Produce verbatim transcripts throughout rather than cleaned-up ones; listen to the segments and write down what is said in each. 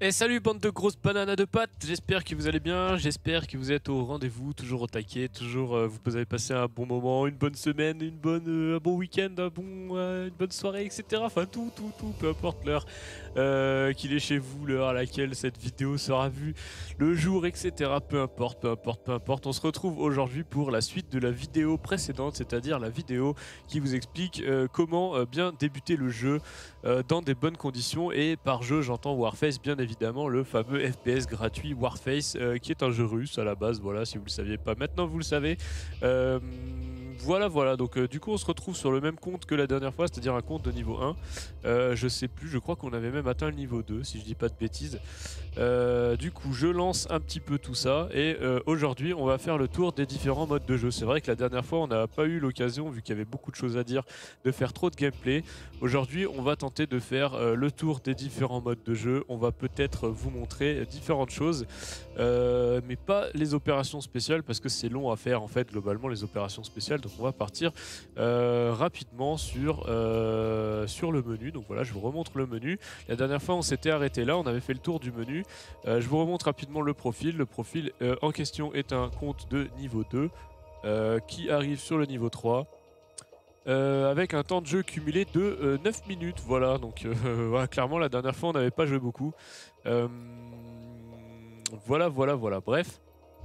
Et salut bande de grosses bananes à deux pattes, j'espère que vous allez bien, j'espère que vous êtes au rendez-vous, toujours au taquet, toujours euh, vous avez passé un bon moment, une bonne semaine, une bonne, euh, un bon week-end, un bon, euh, une bonne soirée, et cetera. Enfin tout, tout, tout, peu importe l'heure euh, qu'il est chez vous, l'heure à laquelle cette vidéo sera vue, le jour, et cetera. Peu importe, peu importe, peu importe. On se retrouve aujourd'hui pour la suite de la vidéo précédente, c'est-à-dire la vidéo qui vous explique euh, comment euh, bien débuter le jeu euh, dans des bonnes conditions. Et par jeu, j'entends Warface, bien évidemment, le fameux F P S gratuit Warface, euh, qui est un jeu russe à la base. Voilà, si vous le saviez pas, maintenant vous le savez. Euh, voilà, voilà. Donc euh, du coup, on se retrouve sur le même compte que la dernière fois, c'est-à-dire un compte de niveau un. Euh, je sais plus, je crois qu'on avait même atteint le niveau deux, si je dis pas de bêtises. Euh, du coup, je lance un petit peu tout ça et euh, aujourd'hui, on va faire le tour des différents modes de jeu. C'est vrai que la dernière fois, on n'a pas eu l'occasion, vu qu'il y avait beaucoup de choses à dire, de faire trop de gameplay. Aujourd'hui, on va tenter de faire euh, le tour des différents modes de jeu. On va peut-être vous montrer différentes choses, euh, mais pas les opérations spéciales parce que c'est long à faire en fait, globalement, les opérations spéciales. Donc, on va partir euh, rapidement sur, euh, sur le menu. Donc voilà, je vous remontre le menu. La dernière fois, on s'était arrêté là, on avait fait le tour du menu. Euh, je vous remontre rapidement le profil. Le profil euh, en question est un compte de niveau deux euh, qui arrive sur le niveau trois. Euh, avec un temps de jeu cumulé de euh, neuf minutes. Voilà, donc euh, voilà, clairement la dernière fois on n'avait pas joué beaucoup. Euh, voilà, voilà, voilà. Bref,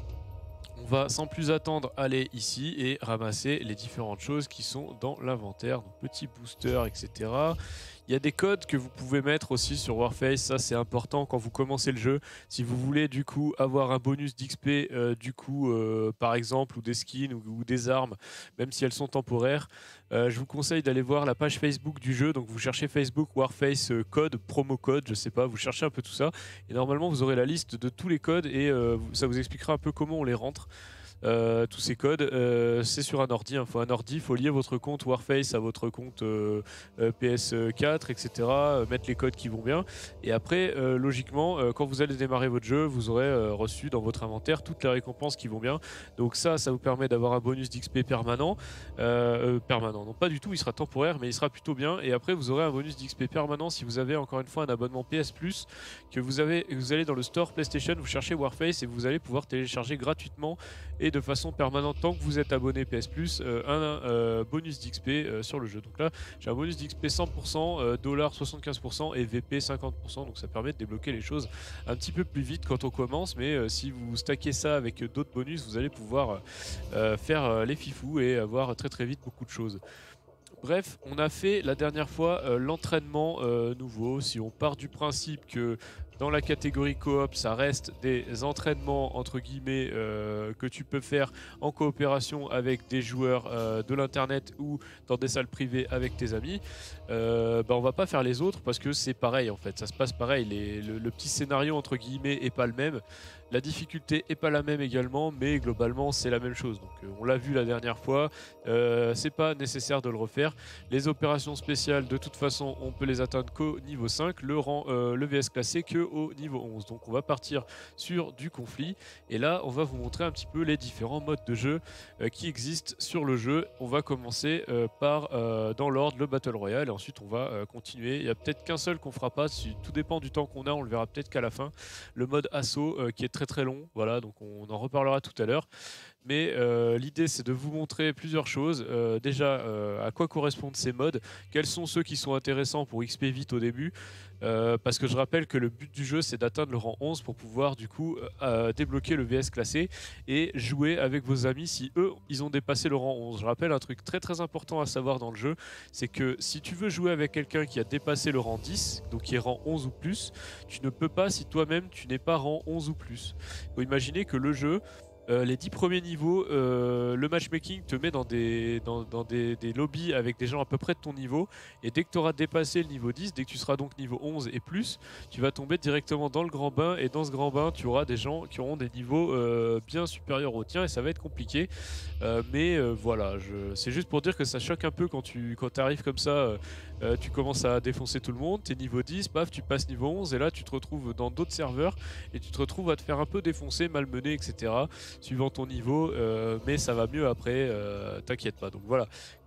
on va sans plus attendre aller ici et ramasser les différentes choses qui sont dans l'inventaire. Donc petit booster, et cetera. Il y a des codes que vous pouvez mettre aussi sur Warface, ça c'est important quand vous commencez le jeu. Si vous voulez du coup avoir un bonus d'X P euh, du coup euh, par exemple, ou des skins ou, ou des armes, même si elles sont temporaires, euh, je vous conseille d'aller voir la page Facebook du jeu. Donc vous cherchez Facebook Warface euh, code, promo code, je sais pas, vous cherchez un peu tout ça. Et normalement vous aurez la liste de tous les codes et euh, ça vous expliquera un peu comment on les rentre. Euh, tous ces codes, euh, c'est sur un ordi, il hein. faut un ordi, il faut lier votre compte Warface à votre compte euh, euh, P S quatre, et cetera. Euh, mettre les codes qui vont bien. Et après, euh, logiquement, euh, quand vous allez démarrer votre jeu, vous aurez euh, reçu dans votre inventaire toutes les récompenses qui vont bien. Donc ça, ça vous permet d'avoir un bonus d'X P permanent. Euh, euh, permanent, non pas du tout, il sera temporaire, mais il sera plutôt bien. Et après, vous aurez un bonus d'X P permanent si vous avez encore une fois un abonnement P S Plus, que vous, avez, vous allez dans le store PlayStation, vous cherchez Warface et vous allez pouvoir télécharger gratuitement et de façon permanente tant que vous êtes abonné P S Plus, euh, un euh, bonus d'X P euh, sur le jeu. Donc là j'ai un bonus d'X P cent pour cent, euh, dollar soixante-quinze pour cent et V P cinquante pour cent, donc ça permet de débloquer les choses un petit peu plus vite quand on commence, mais euh, si vous stackez ça avec d'autres bonus, vous allez pouvoir euh, faire euh, les fifous et avoir très très vite beaucoup de choses. Bref, on a fait la dernière fois euh, l'entraînement euh, nouveau. Si on part du principe que dans la catégorie coop, ça reste des entraînements entre guillemets euh, que tu peux faire en coopération avec des joueurs euh, de l'internet ou dans des salles privées avec tes amis, euh, bah on va pas faire les autres parce que c'est pareil en fait, ça se passe pareil. Les, le, le petit scénario entre guillemets est pas le même. La difficulté est pas la même également, mais globalement c'est la même chose. Donc euh, on l'a vu la dernière fois, euh, c'est pas nécessaire de le refaire. Les opérations spéciales, de toute façon, on peut les atteindre qu'au niveau cinq, le rang, euh, le V S classé que au niveau onze. Donc on va partir sur du conflit et là on va vous montrer un petit peu les différents modes de jeu euh, qui existent sur le jeu. On va commencer euh, par euh, dans l'ordre le Battle Royale et ensuite on va euh, continuer. Il y a peut-être qu'un seul qu'on fera pas, tout dépend du temps qu'on a, on le verra peut-être qu'à la fin. Le mode assaut euh, qui est très très long, voilà, donc on en reparlera tout à l'heure. Mais euh, l'idée c'est de vous montrer plusieurs choses. Euh, déjà euh, à quoi correspondent ces modes, quels sont ceux qui sont intéressants pour X P vite au début, euh, parce que je rappelle que le but du jeu c'est d'atteindre le rang onze pour pouvoir du coup euh, débloquer le V S classé et jouer avec vos amis si eux ils ont dépassé le rang onze. Je rappelle un truc très très important à savoir dans le jeu, c'est que si tu veux jouer avec quelqu'un qui a dépassé le rang dix, donc qui est rang onze ou plus, tu ne peux pas si toi-même tu n'es pas rang onze ou plus. Il faut imaginer que le jeu, Euh, les dix premiers niveaux, euh, le matchmaking te met dans, des, dans, dans des, des lobbies avec des gens à peu près de ton niveau. Et dès que tu auras dépassé le niveau dix, dès que tu seras donc niveau onze et plus, tu vas tomber directement dans le grand bain. Et dans ce grand bain, tu auras des gens qui auront des niveaux euh, bien supérieurs aux tiens et ça va être compliqué. Euh, mais euh, voilà, je... c'est juste pour dire que ça choque un peu quand tu quand arrives comme ça. Euh, euh, tu commences à défoncer tout le monde, tu es niveau dix, paf, tu passes niveau onze et là tu te retrouves dans d'autres serveurs et tu te retrouves à te faire un peu défoncer, malmener, et cetera suivant ton niveau, euh, mais ça va mieux après, euh, t'inquiète pas. Donc voilà,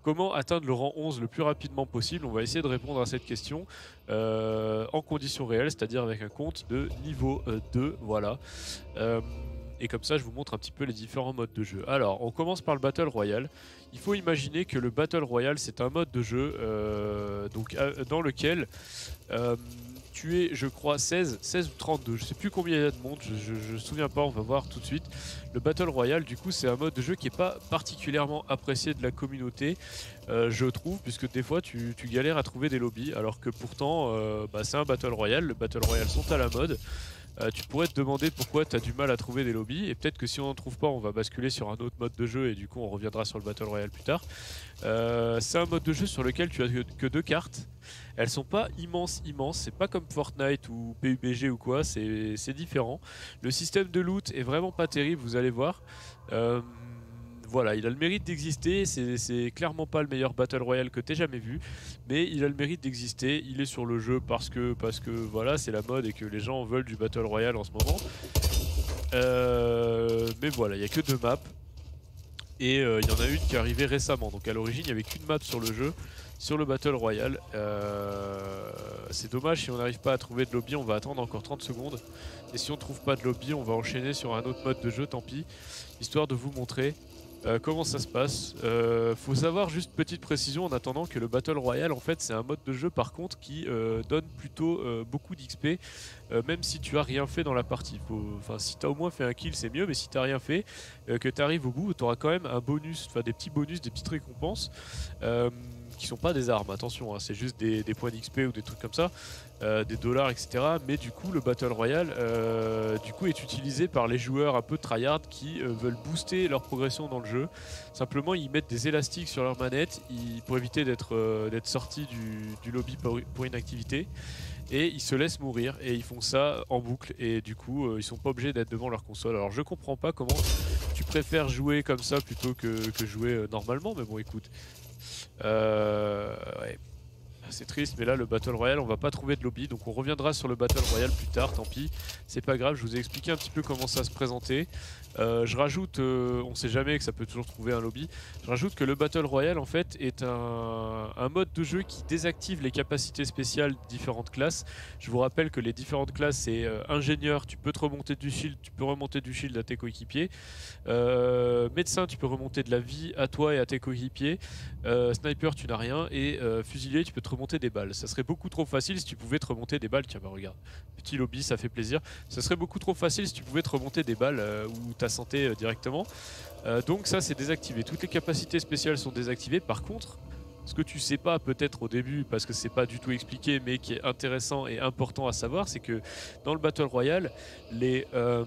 Comment atteindre le rang onze le plus rapidement possible? On va essayer de répondre à cette question euh, en conditions réelles, c'est-à-dire avec un compte de niveau euh, deux, voilà. Euh, et comme ça, je vous montre un petit peu les différents modes de jeu. Alors, on commence par le Battle Royale. Il faut imaginer que le Battle Royale, c'est un mode de jeu euh, donc, euh, dans lequel euh, tu es, je crois, seize, seize ou trente-deux, je sais plus combien il y a de monde, je ne me souviens pas, on va voir tout de suite. Le Battle Royale, du coup, c'est un mode de jeu qui n'est pas particulièrement apprécié de la communauté, euh, je trouve, puisque des fois tu, tu galères à trouver des lobbies, alors que pourtant, euh, bah, c'est un Battle Royale, le Battle Royale sont à la mode. Euh, tu pourrais te demander pourquoi tu as du mal à trouver des lobbies, et peut-être que si on n'en trouve pas, on va basculer sur un autre mode de jeu, et du coup on reviendra sur le Battle Royale plus tard. Euh, c'est un mode de jeu sur lequel tu as que, que deux cartes. Elles sont pas immenses, immenses, c'est pas comme Fortnite ou P U B G ou quoi, c'est différent. Le système de loot est vraiment pas terrible, vous allez voir. Euh, voilà, il a le mérite d'exister, c'est clairement pas le meilleur Battle Royale que t'aies jamais vu, mais il a le mérite d'exister, il est sur le jeu parce que, parce que voilà, c'est la mode et que les gens veulent du Battle Royale en ce moment. Euh, mais voilà, il n'y a que deux maps. Et il euh, y en a une qui est arrivée récemment, donc à l'origine il n'y avait qu'une map sur le jeu, sur le Battle Royale. Euh, c'est dommage, si on n'arrive pas à trouver de lobby, on va attendre encore trente secondes. Et si on ne trouve pas de lobby, on va enchaîner sur un autre mode de jeu, tant pis, histoire de vous montrer euh, comment ça se passe. Euh, faut savoir, juste petite précision en attendant, que le Battle Royale en fait c'est un mode de jeu par contre qui euh, donne plutôt euh, beaucoup d'X P, euh, même si tu as rien fait dans la partie. Enfin, si tu as au moins fait un kill c'est mieux, mais si tu n'as rien fait, euh, que tu arrives au bout, tu auras quand même un bonus, enfin des petits bonus, des petites récompenses. Euh, qui sont pas des armes, attention, hein, c'est juste des, des points d'X P ou des trucs comme ça, euh, des dollars, et cetera. Mais du coup, le Battle Royale euh, du coup, est utilisé par les joueurs un peu tryhard qui euh, veulent booster leur progression dans le jeu. Simplement, ils mettent des élastiques sur leur manette ils, pour éviter d'être euh, d'être sortis du, du lobby pour, pour inactivité. Et ils se laissent mourir et ils font ça en boucle et du coup euh, ils sont pas obligés d'être devant leur console. Alors je comprends pas comment tu préfères jouer comme ça plutôt que, que jouer euh, normalement, mais bon écoute. Euh, ouais. C'est triste, mais là le Battle Royale on va pas trouver de lobby, donc on reviendra sur le Battle Royale plus tard, tant pis, c'est pas grave, je vous ai expliqué un petit peu comment ça se présentait. Euh, je rajoute, euh, on sait jamais que ça peut toujours trouver un lobby, je rajoute que le Battle Royale en fait est un, un mode de jeu qui désactive les capacités spéciales de différentes classes. Je vous rappelle que les différentes classes c'est euh, ingénieur, tu peux te remonter du shield, tu peux remonter du shield à tes coéquipiers, euh, médecin tu peux remonter de la vie à toi et à tes coéquipiers, euh, sniper tu n'as rien, et euh, fusilier tu peux te remonter des balles. Ça serait beaucoup trop facile si tu pouvais te remonter des balles. Tiens bah regarde, petit lobby, ça fait plaisir. Ça serait beaucoup trop facile si tu pouvais te remonter des balles euh, ou ta santé euh, directement. Euh, donc ça c'est désactivé. Toutes les capacités spéciales sont désactivées. Par contre, ce que tu sais pas peut-être au début parce que c'est pas du tout expliqué mais qui est intéressant et important à savoir, c'est que dans le Battle Royale, les... Euh,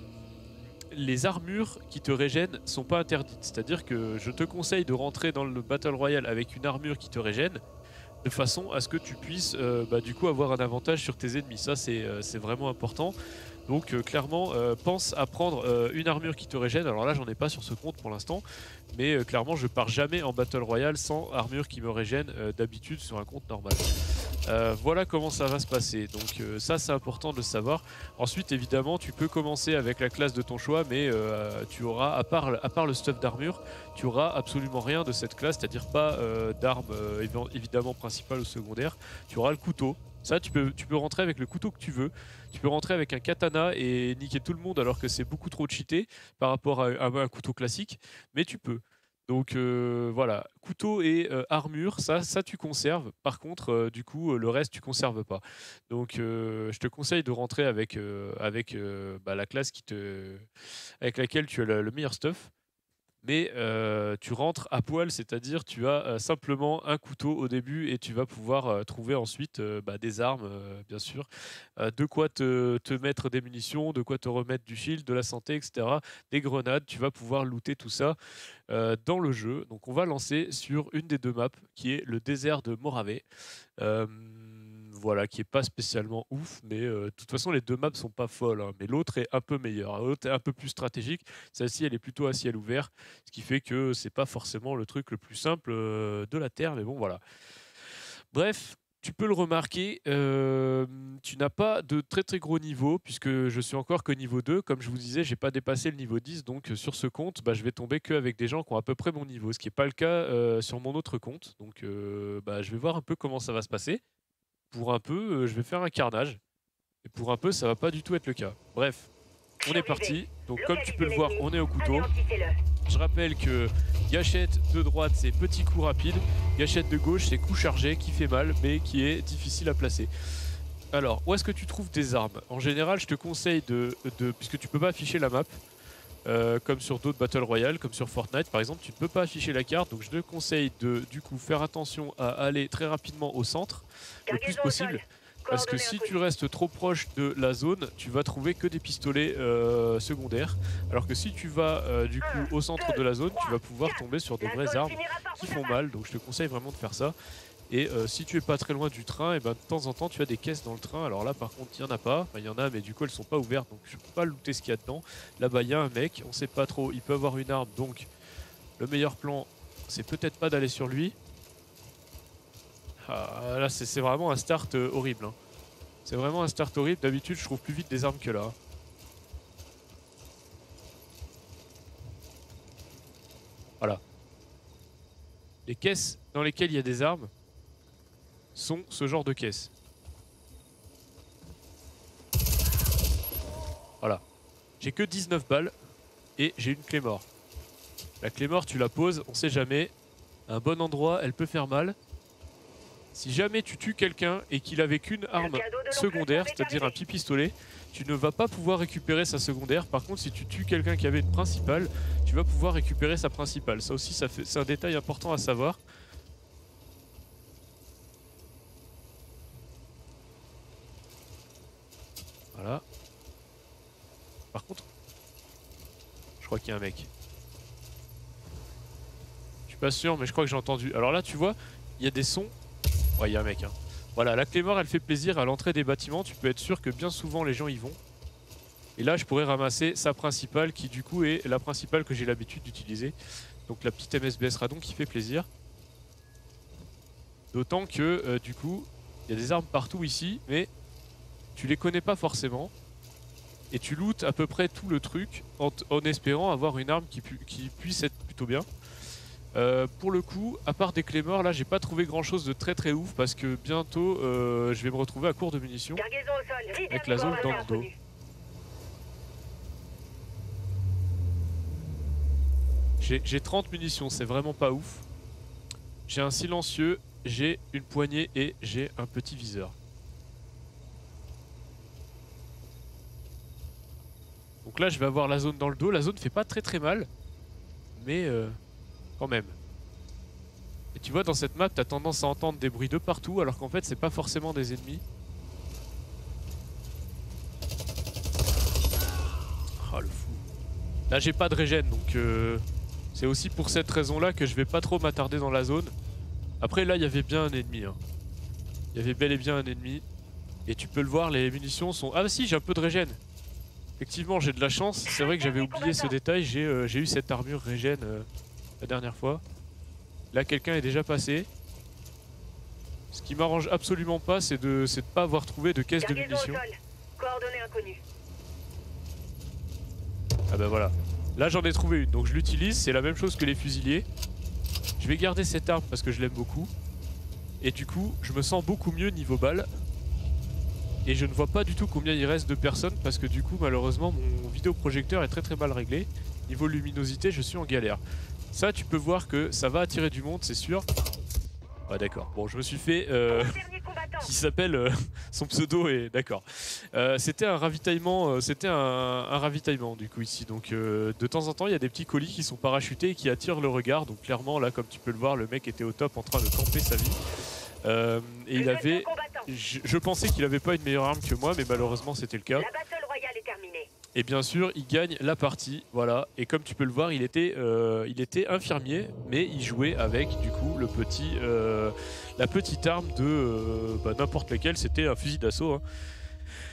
les armures qui te régènent sont pas interdites. C'est-à-dire que je te conseille de rentrer dans le Battle Royale avec une armure qui te régène, de façon à ce que tu puisses euh, bah, du coup avoir un avantage sur tes ennemis. Ça c'est euh, vraiment important. Donc euh, clairement euh, pense à prendre euh, une armure qui te régène. Alors là j'en ai pas sur ce compte pour l'instant, mais euh, clairement je pars jamais en Battle Royale sans armure qui me régène euh, d'habitude sur un compte normal. Euh, voilà comment ça va se passer, donc euh, ça c'est important de le savoir. Ensuite évidemment tu peux commencer avec la classe de ton choix, mais euh, tu auras, à part, à part le stuff d'armure, tu auras absolument rien de cette classe, c'est-à-dire pas euh, d'armes euh, évidemment principales ou secondaires. Tu auras le couteau, ça tu peux, tu peux rentrer avec le couteau que tu veux, tu peux rentrer avec un katana et niquer tout le monde alors que c'est beaucoup trop cheaté par rapport à, à un couteau classique, mais tu peux. Donc euh, voilà, couteau et euh, armure, ça, ça tu conserves. Par contre, euh, du coup, euh, le reste tu conserves pas. Donc euh, je te conseille de rentrer avec, euh, avec euh, bah, la classe qui te... avec laquelle tu as le, le meilleur stuff. Mais euh, tu rentres à poil, c'est-à-dire tu as euh, simplement un couteau au début et tu vas pouvoir euh, trouver ensuite euh, bah, des armes, euh, bien sûr, euh, de quoi te, te mettre des munitions, de quoi te remettre du shield, de la santé, et cetera. Des grenades, tu vas pouvoir looter tout ça euh, dans le jeu. Donc on va lancer sur une des deux maps qui est le désert de Morave. Euh, voilà, qui est pas spécialement ouf, mais euh, de toute façon les deux maps sont pas folles, hein, mais l'autre est un peu meilleur, l'autre est un peu plus stratégique, celle-ci elle est plutôt à ciel ouvert, ce qui fait que c'est pas forcément le truc le plus simple euh, de la Terre, mais bon voilà. Bref, tu peux le remarquer, euh, tu n'as pas de très très gros niveau, puisque je suis encore qu'au niveau deux. Comme je vous disais, j'ai pas dépassé le niveau dix, donc sur ce compte, bah, je vais tomber qu'avec des gens qui ont à peu près mon niveau, ce qui n'est pas le cas euh, sur mon autre compte. Donc euh, bah, je vais voir un peu comment ça va se passer. Pour un peu, euh, je vais faire un carnage. Et pour un peu, ça va pas du tout être le cas. Bref, on est parti. Donc comme tu peux le voir, on est au couteau. Je rappelle que gâchette de droite, c'est petit coup rapide. Gâchette de gauche, c'est coup chargé qui fait mal, mais qui est difficile à placer. Alors, où est-ce que tu trouves des armes? En général, je te conseille de... de puisque tu peux pas afficher la map, euh, comme sur d'autres Battle Royale, comme sur Fortnite par exemple, tu ne peux pas afficher la carte. Donc je te conseille de, du coup, faire attention à aller très rapidement au centre, le plus possible. Parce que si tu restes trop proche de la zone, tu vas trouver que des pistolets euh, secondaires. Alors que si tu vas euh, du coup au centre de la zone, tu vas pouvoir tomber sur de vraies armes qui font mal. Donc je te conseille vraiment de faire ça. Et euh, si tu es pas très loin du train, et ben, de temps en temps tu as des caisses dans le train. Alors là par contre il n'y en a pas. Enfin, il y en a mais du coup elles sont pas ouvertes. Donc je peux pas looter ce qu'il y a dedans. Là-bas il y a un mec, on sait pas trop. Il peut avoir une arme. Donc le meilleur plan c'est peut-être pas d'aller sur lui. Ah, là c'est vraiment un start euh, horrible hein. C'est vraiment un start horrible, d'habitude je trouve plus vite des armes que là. Voilà. Les caisses dans lesquelles il y a des armes sont ce genre de caisses. Voilà. J'ai que dix-neuf balles et j'ai une clé mort. La clé mort tu la poses, on sait jamais. À un bon endroit, elle peut faire mal. Si jamais tu tues quelqu'un et qu'il avait qu'une arme secondaire, c'est-à-dire un petit pistolet, tu ne vas pas pouvoir récupérer sa secondaire. Par contre, si tu tues quelqu'un qui avait une principale, tu vas pouvoir récupérer sa principale. Ça aussi, ça fait, c'est un détail important à savoir. Voilà. Par contre, je crois qu'il y a un mec. Je suis pas sûr, mais je crois que j'ai entendu. Alors là, tu vois, il y a des sons. Ouais, il y a un mec. Hein. Voilà, la clé mort, elle fait plaisir à l'entrée des bâtiments. Tu peux être sûr que bien souvent, les gens y vont. Et là, je pourrais ramasser sa principale, qui du coup est la principale que j'ai l'habitude d'utiliser. Donc la petite M S B S Radon qui fait plaisir. D'autant que, euh, du coup, il y a des armes partout ici, mais tu les connais pas forcément. Et tu lootes à peu près tout le truc en, en espérant avoir une arme qui, pu qui puisse être plutôt bien. Euh, pour le coup, à part des clés morts, là j'ai pas trouvé grand chose de très très ouf parce que bientôt euh, je vais me retrouver à court de munitions avec la zone dans le dos. J'ai trente munitions, c'est vraiment pas ouf. J'ai un silencieux, j'ai une poignée et j'ai un petit viseur. Donc là je vais avoir la zone dans le dos, la zone fait pas très très mal, mais... Euh quand même. Et tu vois, dans cette map, t'as tendance à entendre des bruits de partout, alors qu'en fait, c'est pas forcément des ennemis. Ah, le fou. Là, j'ai pas de régène, donc euh, c'est aussi pour cette raison-là que je vais pas trop m'attarder dans la zone. Après, là, il y avait bien un ennemi. Hein. Il y avait bel et bien un ennemi. Et tu peux le voir, les munitions sont... Ah bah si, j'ai un peu de régène. Effectivement, j'ai de la chance. C'est vrai que j'avais oublié ce détail. J'ai euh, j'ai eu cette armure régène... Euh... la dernière fois. Là quelqu'un est déjà passé. Ce qui m'arrange absolument pas, c'est de ne pas avoir trouvé de caisse de munitions. Ah bah voilà. Là j'en ai trouvé une, donc je l'utilise, c'est la même chose que les fusiliers. Je vais garder cette arme parce que je l'aime beaucoup. Et du coup je me sens beaucoup mieux niveau balle. Et je ne vois pas du tout combien il reste de personnes parce que du coup malheureusement mon vidéoprojecteur est très très mal réglé. Niveau luminosité je suis en galère. Ça, tu peux voir que ça va attirer du monde, c'est sûr. Ah d'accord, bon je me suis fait... Euh, qui s'appelle... Euh, son pseudo est... D'accord. Euh, c'était un ravitaillement, euh, c'était un, un ravitaillement du coup ici. Donc euh, de temps en temps, il y a des petits colis qui sont parachutés et qui attirent le regard. Donc clairement, là, comme tu peux le voir, le mec était au top en train de camper sa vie. Euh, et il avait... Je, je pensais qu'il avait pas une meilleure arme que moi, mais malheureusement c'était le cas. Et bien sûr, il gagne la partie, voilà. Et comme tu peux le voir, il était, euh, il était infirmier, mais il jouait avec, du coup, le petit, euh, la petite arme de euh, bah, n'importe lequel. C'était un fusil d'assaut. Hein.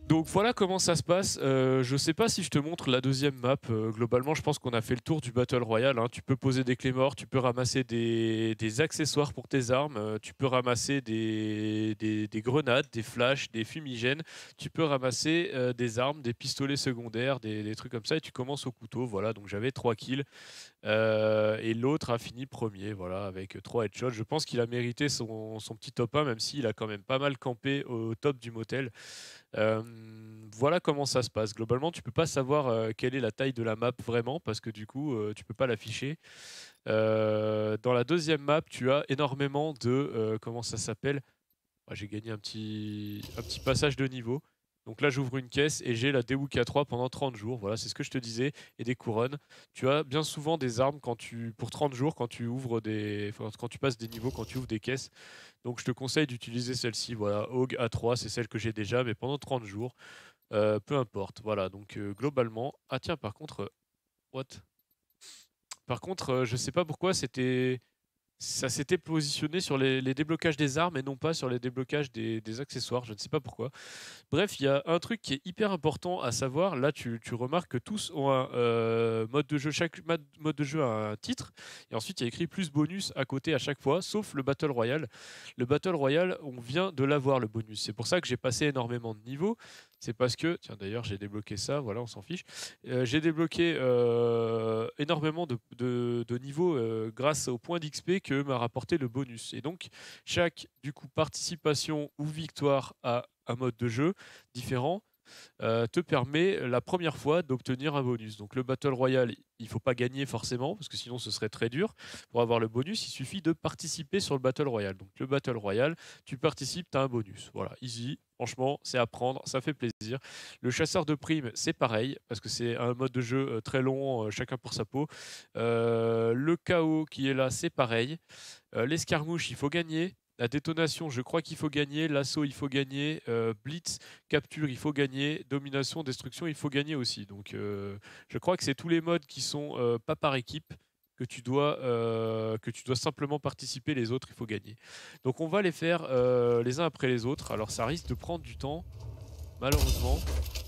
Donc voilà comment ça se passe. Euh, je sais pas si je te montre la deuxième map. Euh, globalement, je pense qu'on a fait le tour du Battle Royale, hein. Tu peux poser des clés morts, tu peux ramasser des, des accessoires pour tes armes, euh, tu peux ramasser des, des, des grenades, des flashs, des fumigènes, tu peux ramasser euh, des armes, des pistolets secondaires, des, des trucs comme ça, et tu commences au couteau. Voilà, donc j'avais trois kills. Euh, et l'autre a fini premier, voilà, avec trois headshots. Je pense qu'il a mérité son, son petit top un, même s'il a quand même pas mal campé au top du motel. Euh, voilà comment ça se passe. Globalement, tu peux pas savoir euh, quelle est la taille de la map vraiment parce que du coup, euh, tu peux pas l'afficher. Euh, dans la deuxième map, tu as énormément de euh, comment ça s'appelle. Ah, j'ai gagné un petit un petit passage de niveau. Donc là, j'ouvre une caisse et j'ai la D W K trois pendant trente jours. Voilà, c'est ce que je te disais. Et des couronnes. Tu as bien souvent des armes quand tu, pour trente jours quand tu ouvres des, enfin, quand tu passes des niveaux, quand tu ouvres des caisses. Donc je te conseille d'utiliser celle-ci. Voilà, A U G A trois, c'est celle que j'ai déjà, mais pendant trente jours. Euh, peu importe. Voilà, donc euh, globalement. Ah tiens, par contre, euh, what? Par contre, euh, je sais pas pourquoi c'était ça s'était positionné sur les, les déblocages des armes et non pas sur les déblocages des, des accessoires. Je ne sais pas pourquoi. Bref, il y a un truc qui est hyper important à savoir. Là, tu, tu remarques que tous ont un euh, mode de jeu. Chaque mode mode de jeu a un titre. Et ensuite, il y a écrit plus bonus à côté à chaque fois, sauf le Battle Royale. Le Battle Royale, on vient de l'avoir, le bonus. C'est pour ça que j'ai passé énormément de niveaux. C'est parce que, tiens d'ailleurs, j'ai débloqué ça, voilà, on s'en fiche. Euh, j'ai débloqué euh, énormément de, de- de niveaux euh, grâce au point d'X P que m'a rapporté le bonus. Et donc, chaque du coup participation ou victoire à un mode de jeu différent euh, te permet la première fois d'obtenir un bonus. Donc le Battle Royale, il faut pas gagner forcément, parce que sinon ce serait très dur. Pour avoir le bonus, il suffit de participer sur le Battle Royale. Donc le Battle Royale, tu participes, tu as un bonus. Voilà, easy. Franchement, c'est à prendre, ça fait plaisir. Le chasseur de primes, c'est pareil, parce que c'est un mode de jeu euh, très long, euh, chacun pour sa peau. Euh, le chaos qui est là, c'est pareil. Euh, l'escarmouche, il faut gagner. La détonation, je crois qu'il faut gagner. L'assaut, il faut gagner. Euh, blitz, capture, il faut gagner. Domination, destruction, il faut gagner aussi. Donc, euh, je crois que c'est tous les modes qui sont euh, pas par équipe que tu dois euh, que tu dois simplement participer. Les autres, il faut gagner. Donc, on va les faire euh, les uns après les autres. Alors, ça risque de prendre du temps, malheureusement.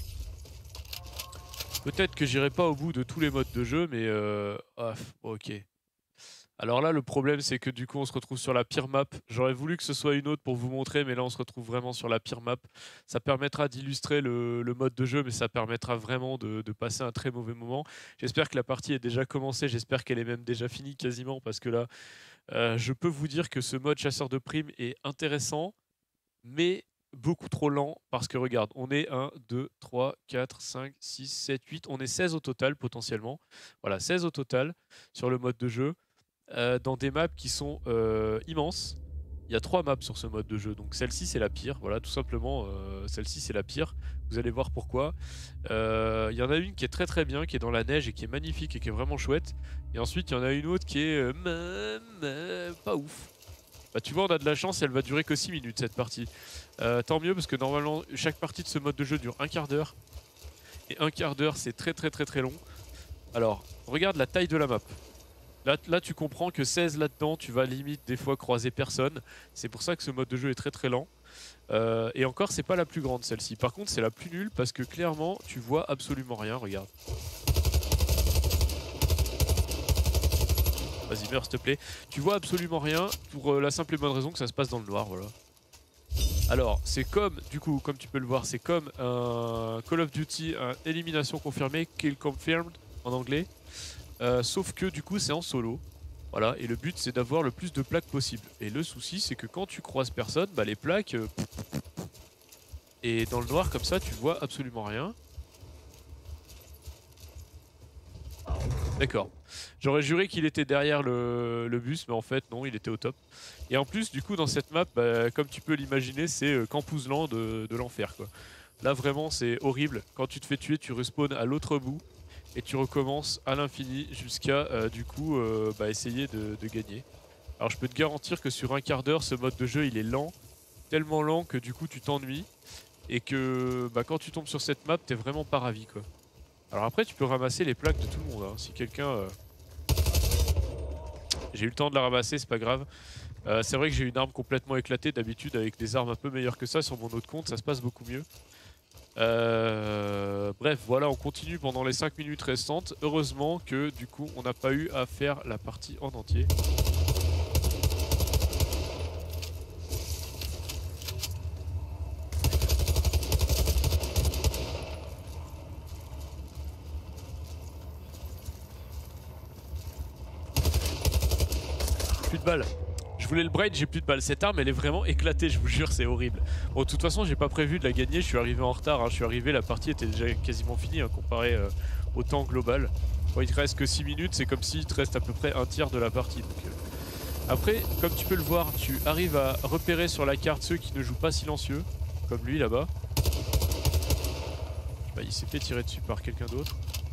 Peut-être que j'irai pas au bout de tous les modes de jeu, mais euh, ah, ok. Alors là, le problème, c'est que du coup, on se retrouve sur la pire map. J'aurais voulu que ce soit une autre pour vous montrer, mais là, on se retrouve vraiment sur la pire map. Ça permettra d'illustrer le, le mode de jeu, mais ça permettra vraiment de, de passer un très mauvais moment. J'espère que la partie est déjà commencée. J'espère qu'elle est même déjà finie quasiment, parce que là, euh, je peux vous dire que ce mode chasseur de primes est intéressant, mais beaucoup trop lent, parce que regarde, on est un, deux, trois, quatre, cinq, six, sept, huit. On est seize au total, potentiellement. Voilà, seize au total sur le mode de jeu. Euh, dans des maps qui sont euh, immenses. Il y a trois maps sur ce mode de jeu, donc celle-ci c'est la pire, voilà tout simplement, euh, celle-ci c'est la pire, vous allez voir pourquoi. Euh, Il y en a une qui est très très bien, qui est dans la neige et qui est magnifique et qui est vraiment chouette, et ensuite il y en a une autre qui est euh, pas ouf. Bah tu vois, on a de la chance, elle va durer que six minutes cette partie. Euh, tant mieux parce que normalement chaque partie de ce mode de jeu dure un quart d'heure, et un quart d'heure c'est très très très très long. Alors, regarde la taille de la map. Là, là, tu comprends que seize là-dedans, tu vas limite des fois croiser personne. C'est pour ça que ce mode de jeu est très très lent. Euh, et encore, c'est pas la plus grande celle-ci. Par contre, c'est la plus nulle parce que clairement, tu vois absolument rien. Regarde. Vas-y, meurs s'il te plaît. Tu vois absolument rien pour euh, la simple et bonne raison que ça se passe dans le noir. Voilà. Alors, c'est comme, du coup, comme tu peux le voir, c'est comme un Call of Duty, un élimination confirmée, kill confirmed en anglais. Euh, sauf que du coup c'est en solo. Voilà, et le but c'est d'avoir le plus de plaques possible. Et le souci c'est que quand tu croises personne, bah les plaques... Euh... Et dans le noir comme ça tu vois absolument rien. D'accord. J'aurais juré qu'il était derrière le, le bus, mais en fait non, il était au top. Et en plus du coup dans cette map, bah, comme tu peux l'imaginer, c'est euh, Campouzeland de, de l'enfer quoi. Là vraiment c'est horrible. Quand tu te fais tuer, tu respawns à l'autre bout. Et tu recommences à l'infini jusqu'à euh, du coup euh, bah, essayer de, de gagner. Alors je peux te garantir que sur un quart d'heure ce mode de jeu il est lent, tellement lent que du coup tu t'ennuies et que bah, quand tu tombes sur cette map t'es vraiment pas ravi quoi. Alors après tu peux ramasser les plaques de tout le monde hein. Si quelqu'un... Euh... J'ai eu le temps de la ramasser, c'est pas grave. Euh, c'est vrai que j'ai une arme complètement éclatée, d'habitude avec des armes un peu meilleures que ça sur mon autre compte ça se passe beaucoup mieux. Euh, bref, voilà, on continue pendant les cinq minutes restantes. Heureusement que du coup, on n'a pas eu à faire la partie en entier. Plus de balles. Je voulais le braid, j'ai plus de balles. Cette arme, elle est vraiment éclatée, je vous jure, c'est horrible. Bon, de toute façon, j'ai pas prévu de la gagner. Je suis arrivé en retard. Hein. Je suis arrivé, la partie était déjà quasiment finie hein, comparé euh, au temps global. Bon, il te reste que six minutes. C'est comme s'il te reste à peu près un tiers de la partie. Donc, euh... Après, comme tu peux le voir, tu arrives à repérer sur la carte ceux qui ne jouent pas silencieux, comme lui là-bas. Bah, il s'est fait tirer dessus par quelqu'un d'autre.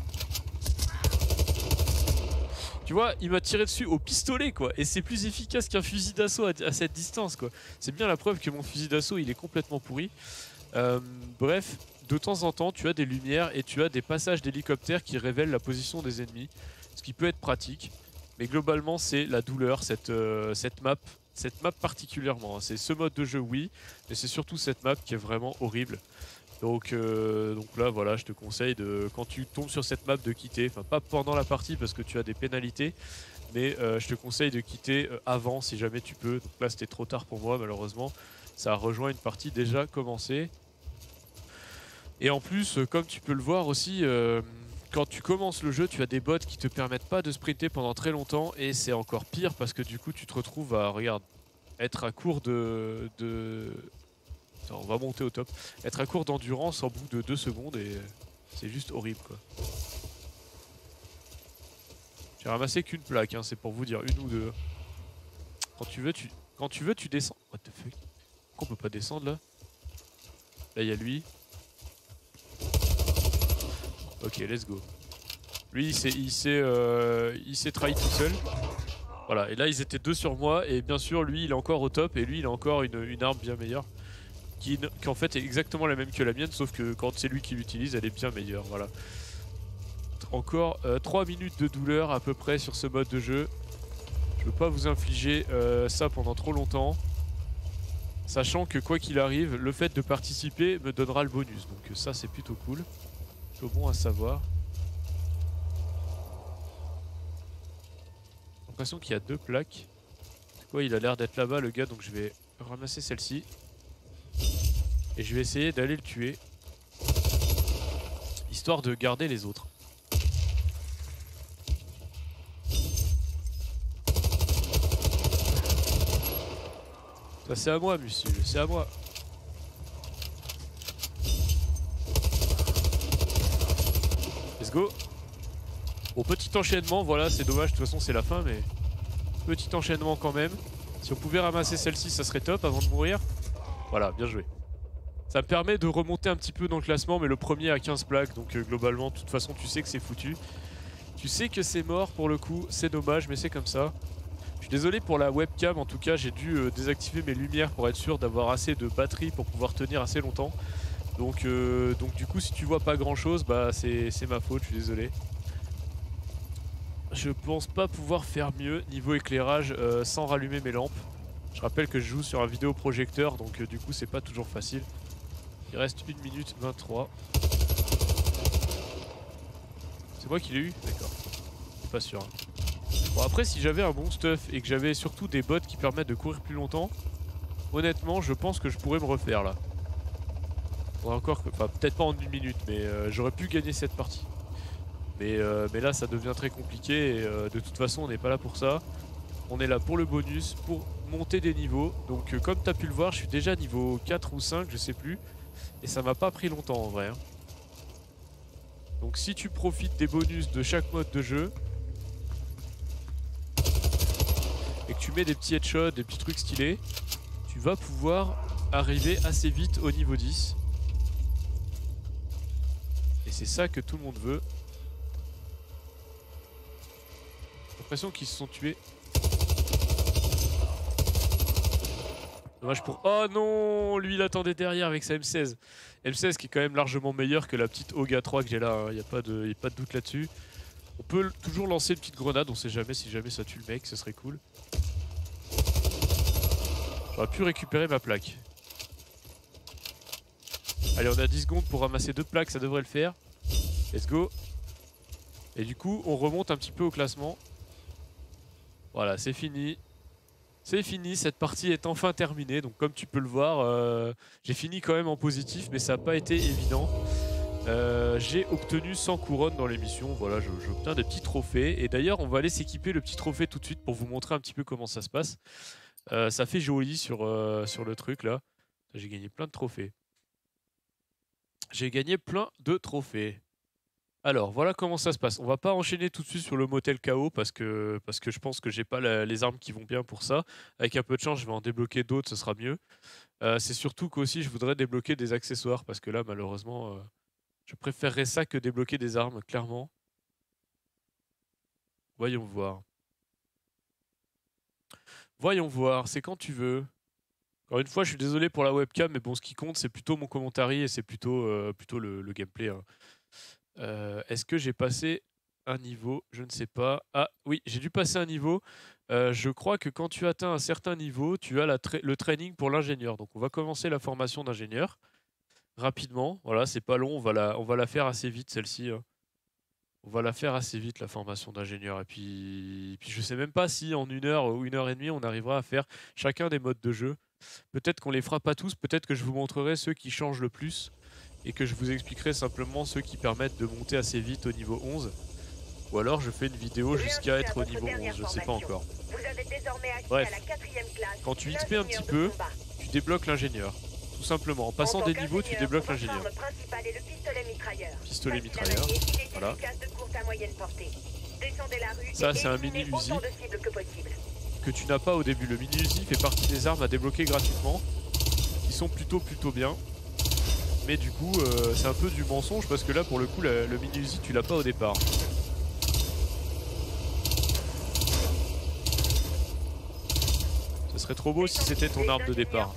Tu vois, il m'a tiré dessus au pistolet quoi, et c'est plus efficace qu'un fusil d'assaut à, à cette distance quoi. C'est bien la preuve que mon fusil d'assaut il est complètement pourri. Euh, bref, de temps en temps tu as des lumières et tu as des passages d'hélicoptères qui révèlent la position des ennemis, ce qui peut être pratique. Mais globalement c'est la douleur, cette, euh, cette map, cette map particulièrement. Hein. C'est ce mode de jeu oui, mais c'est surtout cette map qui est vraiment horrible. Donc, euh, donc là voilà, je te conseille de, quand tu tombes sur cette map de quitter, enfin pas pendant la partie parce que tu as des pénalités, mais euh, je te conseille de quitter euh, avant si jamais tu peux. Donc là c'était trop tard pour moi malheureusement, ça a rejoint une partie déjà commencée. Et en plus, euh, comme tu peux le voir aussi, euh, quand tu commences le jeu, tu as des bots qui te permettent pas de sprinter pendant très longtemps et c'est encore pire parce que du coup tu te retrouves à, regarde, être à court de... de... Attends, on va monter au top. Être à court d'endurance en bout de deux secondes et c'est juste horrible quoi. J'ai ramassé qu'une plaque, hein, c'est pour vous dire une ou deux. Quand tu veux, tu, quand tu veux, tu descends. What the fuck? Pourquoi on peut pas descendre là? Là il y a lui. Ok, let's go. Lui il s'est il s'est euh, il s'est trahi tout seul. Voilà, et là ils étaient deux sur moi et bien sûr lui il est encore au top et lui il a encore une, une arme bien meilleure. Qui, qui en fait est exactement la même que la mienne, sauf que quand c'est lui qui l'utilise, elle est bien meilleure. Voilà. Encore euh, trois minutes de douleur à peu près sur ce mode de jeu. Je veux pas vous infliger euh, ça pendant trop longtemps. Sachant que quoi qu'il arrive, le fait de participer me donnera le bonus. Donc ça c'est plutôt cool. Plutôt bon à savoir. J'ai l'impression qu'il y a deux plaques. C'est quoi, il a l'air d'être là-bas le gars, donc je vais ramasser celle-ci. Et je vais essayer d'aller le tuer. Histoire de garder les autres. Ça c'est à moi monsieur, c'est à moi. Let's go. Bon, petit enchaînement, voilà, c'est dommage, de toute façon c'est la fin, mais... Petit enchaînement quand même. Si on pouvait ramasser celle-ci, ça serait top avant de mourir. Voilà, bien joué. Ça me permet de remonter un petit peu dans le classement, mais le premier a quinze plaques, donc euh, globalement, de toute façon, tu sais que c'est foutu. Tu sais que c'est mort pour le coup, c'est dommage, mais c'est comme ça. Je suis désolé pour la webcam, en tout cas, j'ai dû euh, désactiver mes lumières pour être sûr d'avoir assez de batterie pour pouvoir tenir assez longtemps. Donc, euh, donc du coup, si tu vois pas grand-chose, bah c'est ma faute, je suis désolé. Je pense pas pouvoir faire mieux niveau éclairage euh, sans rallumer mes lampes. Je rappelle que je joue sur un vidéoprojecteur, donc euh, du coup, c'est pas toujours facile. Il reste une minute vingt-trois. C'est moi qui l'ai eu? D'accord. Pas sûr. Hein. Bon après si j'avais un bon stuff et que j'avais surtout des bots qui permettent de courir plus longtemps, honnêtement je pense que je pourrais me refaire là. Faudrait encore que... Enfin peut-être pas en une minute mais euh, j'aurais pu gagner cette partie. Mais, euh, mais là ça devient très compliqué et euh, de toute façon on n'est pas là pour ça. On est là pour le bonus, pour monter des niveaux. Donc euh, comme tu as pu le voir je suis déjà niveau quatre ou cinq je sais plus. Et ça m'a pas pris longtemps en vrai. Hein. Donc si tu profites des bonus de chaque mode de jeu et que tu mets des petits headshots, des petits trucs stylés, tu vas pouvoir arriver assez vite au niveau dix. Et c'est ça que tout le monde veut. J'ai l'impression qu'ils se sont tués. Dommage pour... Oh non, lui il attendait derrière avec sa M seize. M seize qui est quand même largement meilleure que la petite Oga trois que j'ai là, il hein. n'y a, pas de... y a pas de doute là-dessus. On peut toujours lancer une petite grenade, on sait jamais, si jamais ça tue le mec, ce serait cool. J'aurais pu récupérer ma plaque. Allez, on a dix secondes pour ramasser deux plaques, ça devrait le faire. Let's go. Et du coup, on remonte un petit peu au classement. Voilà, c'est fini. C'est fini, cette partie est enfin terminée. Donc comme tu peux le voir, euh, j'ai fini quand même en positif, mais ça n'a pas été évident. Euh, j'ai obtenu cent couronnes dans l'émission. Voilà, j'obtiens des petits trophées. Et d'ailleurs, on va aller s'équiper le petit trophée tout de suite pour vous montrer un petit peu comment ça se passe. Euh, ça fait joli sur, euh, sur le truc là. J'ai gagné plein de trophées. J'ai gagné plein de trophées. Alors, voilà comment ça se passe. On va pas enchaîner tout de suite sur le motel K O parce que, parce que je pense que j'ai pas la, les armes qui vont bien pour ça. Avec un peu de chance, je vais en débloquer d'autres, ce sera mieux. Euh, c'est surtout qu'aussi, je voudrais débloquer des accessoires parce que là, malheureusement, euh, je préférerais ça que débloquer des armes, clairement. Voyons voir. Voyons voir, c'est quand tu veux. Encore une fois, je suis désolé pour la webcam, mais bon, ce qui compte, c'est plutôt mon commentaire et c'est plutôt, euh, plutôt le, le gameplay. Hein. Euh, Est-ce que j'ai passé un niveau? Je ne sais pas. Ah oui, j'ai dû passer un niveau. Euh, je crois que quand tu atteins un certain niveau, tu as la tra le training pour l'ingénieur. Donc on va commencer la formation d'ingénieur rapidement. Voilà, c'est pas long, on va la, on va la faire assez vite celle-ci. Hein. On va la faire assez vite la formation d'ingénieur. Et puis, et puis je sais même pas si en une heure ou une heure et demie, on arrivera à faire chacun des modes de jeu. Peut-être qu'on les fera pas tous, peut-être que je vous montrerai ceux qui changent le plus et que je vous expliquerai simplement ceux qui permettent de monter assez vite au niveau onze. Ou alors je fais une vidéo jusqu'à être au niveau onze, je ne sais pas encore. Bref, quand tu X P un petit peu, tu débloques l'ingénieur. Tout simplement, en passant des niveaux, tu débloques l'ingénieur. Pistolet mitrailleur, voilà. Ça, c'est un mini Uzi que tu n'as pas au début. Le mini Uzi fait partie des armes à débloquer gratuitement, qui sont plutôt plutôt bien. Mais du coup, euh, c'est un peu du mensonge parce que là, pour le coup, la, le mini Uzi, tu l'as pas au départ. Ce serait trop beau si c'était ton arme de départ.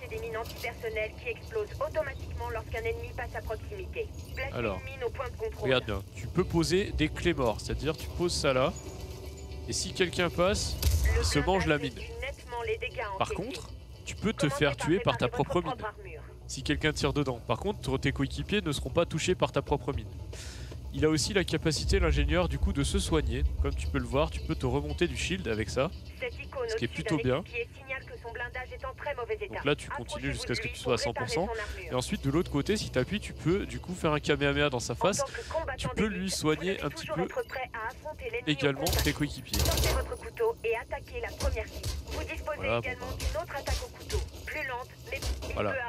Alors, regarde bien, tu peux poser des clés morts, c'est-à-dire tu poses ça là, et si quelqu'un passe, il se mange la mine. Par contre, tu peux te faire tuer par ta propre mine, si quelqu'un tire dedans. Par contre, tes coéquipiers ne seront pas touchés par ta propre mine. Il a aussi la capacité, l'ingénieur, du coup, de se soigner. Comme tu peux le voir, tu peux te remonter du shield avec ça, ce qui est plutôt bien. Donc là, tu continues jusqu'à ce que tu sois à cent pour cent. Et ensuite, de l'autre côté, si tu appuies, tu peux du coup faire un Kamehameha dans sa face. Tu peux lui soigner un petit peu également tes coéquipiers. Voilà, bon bah. Voilà.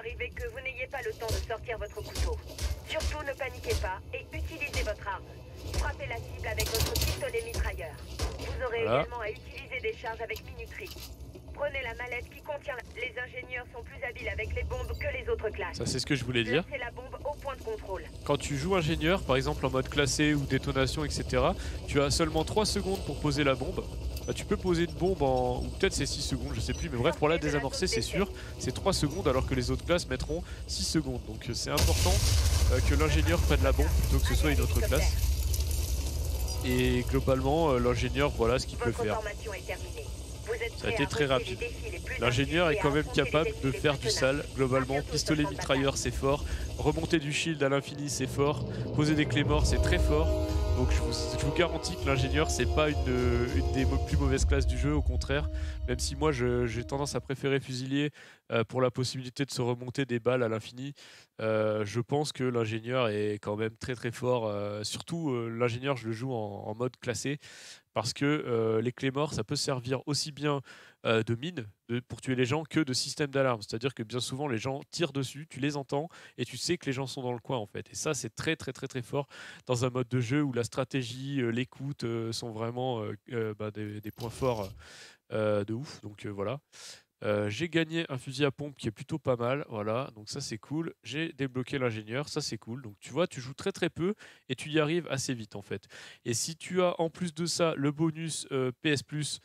Surtout ne paniquez pas et utilisez votre arme. Frappez la cible avec votre pistolet mitrailleur. Vous aurez voilà. également à utiliser des charges avec minuterie. Prenez la mallette qui contient... Les ingénieurs sont plus habiles avec les bombes que les autres classes. Ça, c'est ce que je voulais dire. La bombe au point de contrôle. Quand tu joues ingénieur, par exemple en mode classé ou détonation, et cetera, tu as seulement trois secondes pour poser la bombe. Bah, tu peux poser une bombe en... ou peut-être c'est six secondes, je sais plus, mais bref, pour la désamorcer, c'est sûr, c'est trois secondes alors que les autres classes mettront six secondes. Donc c'est important euh, que l'ingénieur prenne la bombe plutôt que ce soit une autre classe. Et globalement, euh, l'ingénieur, voilà ce qu'il peut faire. Ça a été très rapide. L'ingénieur est quand même capable de faire du sale. Globalement, pistolet mitrailleur, c'est fort. Remonter du shield à l'infini, c'est fort. Poser des clés morts, c'est très fort. Donc je vous, je vous garantis que l'ingénieur, c'est pas une, une des plus mauvaises classes du jeu, au contraire. Même si moi, j'ai tendance à préférer fusilier euh, pour la possibilité de se remonter des balles à l'infini. Euh, je pense que l'ingénieur est quand même très très fort. Euh, surtout, euh, l'ingénieur, je le joue en, en mode classé. Parce que euh, les clés morts, ça peut servir aussi bien euh, de mine de, pour tuer les gens que de système d'alarme. C'est-à-dire que bien souvent, les gens tirent dessus, tu les entends et tu sais que les gens sont dans le coin en fait. Et ça, c'est très très très très fort dans un mode de jeu où la stratégie, euh, l'écoute euh, sont vraiment euh, euh, bah, des, des points forts euh, de ouf. Donc euh, voilà. Euh, j'ai gagné un fusil à pompe qui est plutôt pas mal, voilà, donc ça c'est cool. J'ai débloqué l'ingénieur, ça c'est cool. Donc tu vois, tu joues très très peu et tu y arrives assez vite en fait. Et si tu as en plus de ça le bonus euh, P S Plus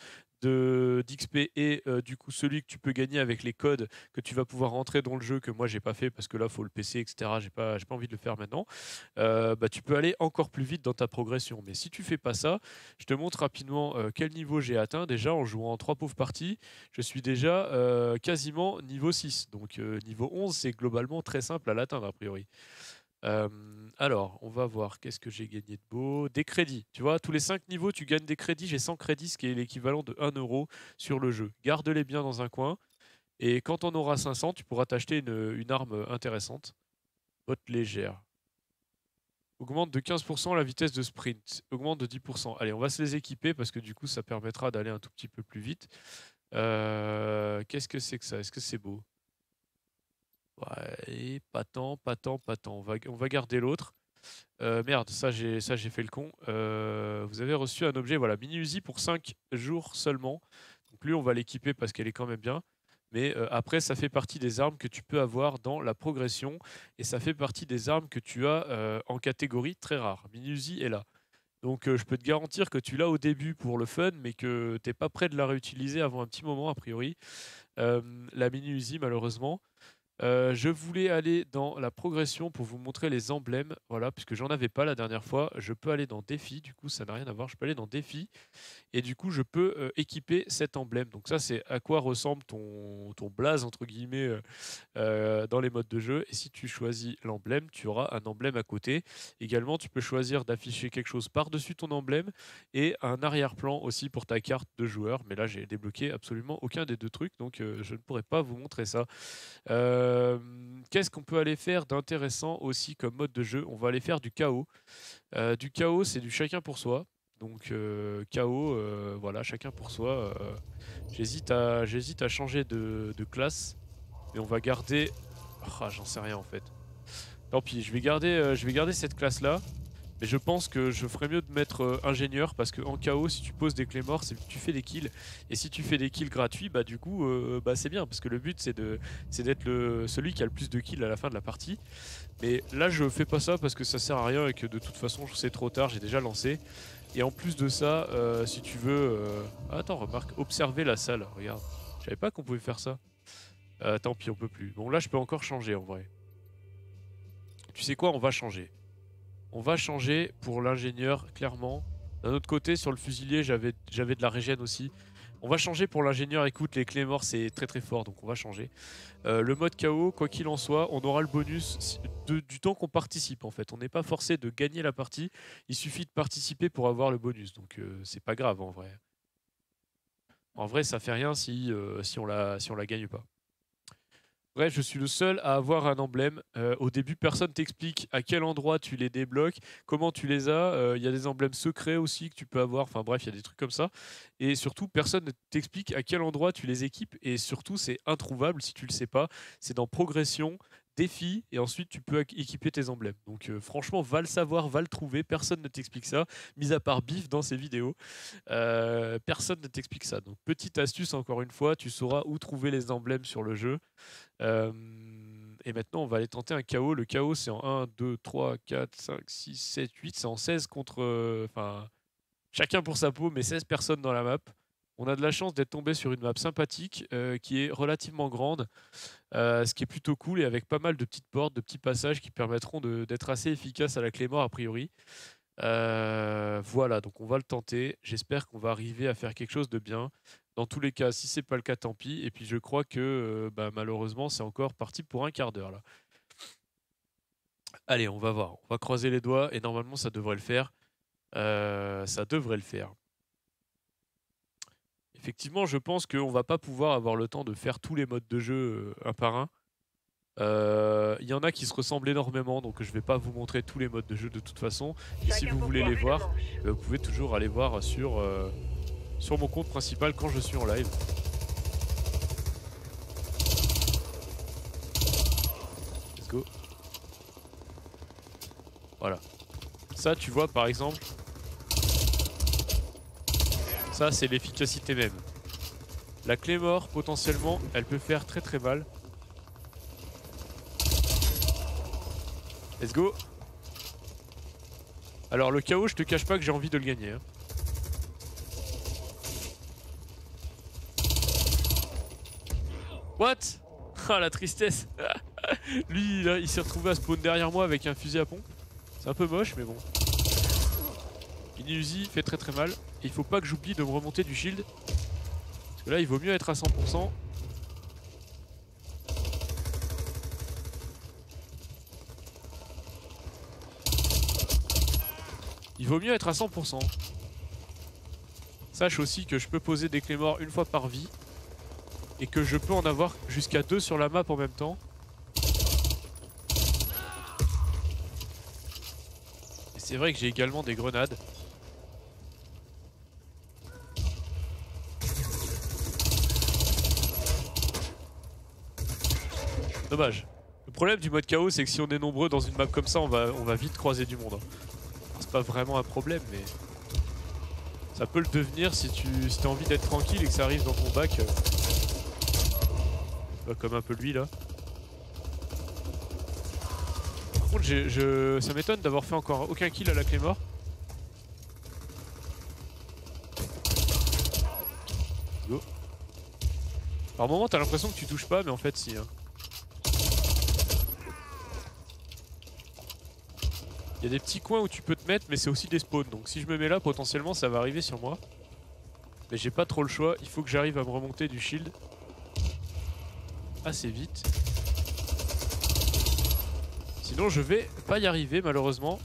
d'X P et euh, du coup celui que tu peux gagner avec les codes que tu vas pouvoir rentrer dans le jeu, que moi j'ai pas fait parce que là faut le P C, et cetera. J'ai pas, j'ai pas envie de le faire maintenant. Euh, bah, tu peux aller encore plus vite dans ta progression. Mais si tu fais pas ça, je te montre rapidement euh, quel niveau j'ai atteint. Déjà en jouant en trois pauvres parties, je suis déjà euh, quasiment niveau six. Donc euh, niveau onze, c'est globalement très simple à l'atteindre a priori. Euh, alors, on va voir qu'est-ce que j'ai gagné de beau. Des crédits. Tu vois, tous les cinq niveaux, tu gagnes des crédits. J'ai cent crédits, ce qui est l'équivalent de un euro sur le jeu. Garde-les bien dans un coin. Et quand on aura cinq cents, tu pourras t'acheter une, une arme intéressante. Botte légère. Augmente de quinze pour cent la vitesse de sprint. Augmente de dix pour cent. Allez, on va se les équiper parce que du coup, ça permettra d'aller un tout petit peu plus vite. Euh, Qu'est-ce que c'est que ça? Est-ce que c'est beau? Ouais, pas tant, pas tant, pas tant. On va, on va garder l'autre. Euh, merde, ça j'ai ça j'ai fait le con. Euh, vous avez reçu un objet, voilà, mini Uzi pour cinq jours seulement. Donc lui, on va l'équiper parce qu'elle est quand même bien. Mais euh, après, ça fait partie des armes que tu peux avoir dans la progression. Et ça fait partie des armes que tu as euh, en catégorie très rare. Mini Uzi est là. Donc euh, je peux te garantir que tu l'as au début pour le fun, mais que tu n'es pas prêt de la réutiliser avant un petit moment, a priori. Euh, la mini Uzi, malheureusement. Euh, je voulais aller dans la progression pour vous montrer les emblèmes, voilà, puisque j'en avais pas la dernière fois. Je peux aller dans défi, du coup ça n'a rien à voir, je peux aller dans défi, et du coup je peux euh, équiper cet emblème. Donc ça c'est à quoi ressemble ton, ton blaze, entre guillemets, euh, euh, dans les modes de jeu. Et si tu choisis l'emblème, tu auras un emblème à côté. Également, tu peux choisir d'afficher quelque chose par-dessus ton emblème et un arrière-plan aussi pour ta carte de joueur. Mais là, j'ai débloqué absolument aucun des deux trucs, donc euh, je ne pourrais pas vous montrer ça. Euh, Qu'est-ce qu'on peut aller faire d'intéressant aussi comme mode de jeu? On va aller faire du chaos. Euh, du chaos, c'est du chacun pour soi. Donc euh, chaos, euh, voilà, chacun pour soi. Euh, j'hésite à, j'hésite à changer de, de classe. Mais on va garder... Ah, j'en sais rien en fait. Tant pis, je vais garder, euh, je vais garder cette classe-là. Mais je pense que je ferais mieux de mettre euh, ingénieur parce qu'en K O, si tu poses des clés morts, c'est que tu fais des kills. Et si tu fais des kills gratuits, bah du coup, euh, bah, c'est bien parce que le but c'est de, c'est d'être le, celui qui a le plus de kills à la fin de la partie. Mais là, je fais pas ça parce que ça sert à rien et que de toute façon, c'est trop tard, j'ai déjà lancé. Et en plus de ça, euh, si tu veux... euh, ah, attends, remarque, observer la salle, regarde. Je savais pas qu'on pouvait faire ça. Euh, tant pis, on peut plus. Bon, là, je peux encore changer en vrai. Tu sais quoi, on va changer. On va changer pour l'ingénieur, clairement. D'un autre côté, sur le fusilier, j'avais j'avais de la régène aussi. On va changer pour l'ingénieur. Écoute, les clés morts, c'est très très fort, donc on va changer. Euh, le mode K O, quoi qu'il en soit, on aura le bonus de, du temps qu'on participe, en fait. On n'est pas forcé de gagner la partie. Il suffit de participer pour avoir le bonus, donc euh, c'est pas grave, en vrai. En vrai, ça fait rien si, euh, si, on la, si on la gagne pas. Bref, je suis le seul à avoir un emblème. Euh, au début, personne t'explique à quel endroit tu les débloques, comment tu les as. Il y a des emblèmes secrets aussi que tu peux avoir. Enfin bref, il y a des trucs comme ça. Et surtout, personne ne t'explique à quel endroit tu les équipes. Et surtout, c'est introuvable si tu le sais pas. C'est dans progression, défi, et ensuite tu peux équiper tes emblèmes. Donc euh, franchement, va le savoir, va le trouver. Personne ne t'explique ça, mis à part Biff dans ses vidéos. Euh, personne ne t'explique ça. Donc petite astuce, encore une fois, tu sauras où trouver les emblèmes sur le jeu. Euh, et maintenant, on va aller tenter un K O. Le K O, c'est en un, deux, trois, quatre, cinq, six, sept, huit. C'est en seize contre... Enfin, euh, chacun pour sa peau, mais seize personnes dans la map. On a de la chance d'être tombé sur une map sympathique euh, qui est relativement grande, euh, ce qui est plutôt cool et avec pas mal de petites portes, de petits passages qui permettront d'être assez efficaces à la clé mort a priori. Euh, voilà, donc on va le tenter. J'espère qu'on va arriver à faire quelque chose de bien. Dans tous les cas, si c'est pas le cas, tant pis. Et puis je crois que euh, bah, malheureusement, c'est encore parti pour un quart d'heure là. Allez, on va voir. On va croiser les doigts et normalement ça devrait le faire. Euh, ça devrait le faire. Effectivement, je pense qu'on va pas pouvoir avoir le temps de faire tous les modes de jeu euh, un par un. Il euh, y en a qui se ressemblent énormément, donc je vais pas vous montrer tous les modes de jeu de toute façon. Et si vous voulez les voir, euh, vous pouvez toujours aller voir sur, euh, sur mon compte principal quand je suis en live. Let's go. Voilà. Ça, tu vois, par exemple, ça, c'est l'efficacité même. La clé mort, potentiellement, elle peut faire très très mal. Let's go. Alors le K O, je te cache pas que j'ai envie de le gagner. Hein. What? Ah la tristesse. Lui là, il s'est retrouvé à spawn derrière moi avec un fusil à pompe. C'est un peu moche mais bon. Inusi fait très très mal. Et il faut pas que j'oublie de me remonter du shield. Parce que là il vaut mieux être à cent pour cent. Il vaut mieux être à cent pour cent. Sache aussi que je peux poser des clés morts une fois par vie. Et que je peux en avoir jusqu'à deux sur la map en même temps. Et c'est vrai que j'ai également des grenades. Dommage. Le problème du mode chaos, c'est que si on est nombreux dans une map comme ça, on va, on va vite croiser du monde. C'est pas vraiment un problème, mais ça peut le devenir si tu si t'as envie d'être tranquille et que ça arrive dans ton bac. Euh... Bah, comme un peu lui là. Par contre, je, ça m'étonne d'avoir fait encore aucun kill à la clé mort. Go. Par moment, t'as l'impression que tu touches pas, mais en fait, si. Hein. Il y a des petits coins où tu peux te mettre, mais c'est aussi des spawns. Donc si je me mets là, potentiellement, ça va arriver sur moi. Mais j'ai pas trop le choix. Il faut que j'arrive à me remonter du shield assez vite. Sinon, je vais pas y arriver, malheureusement.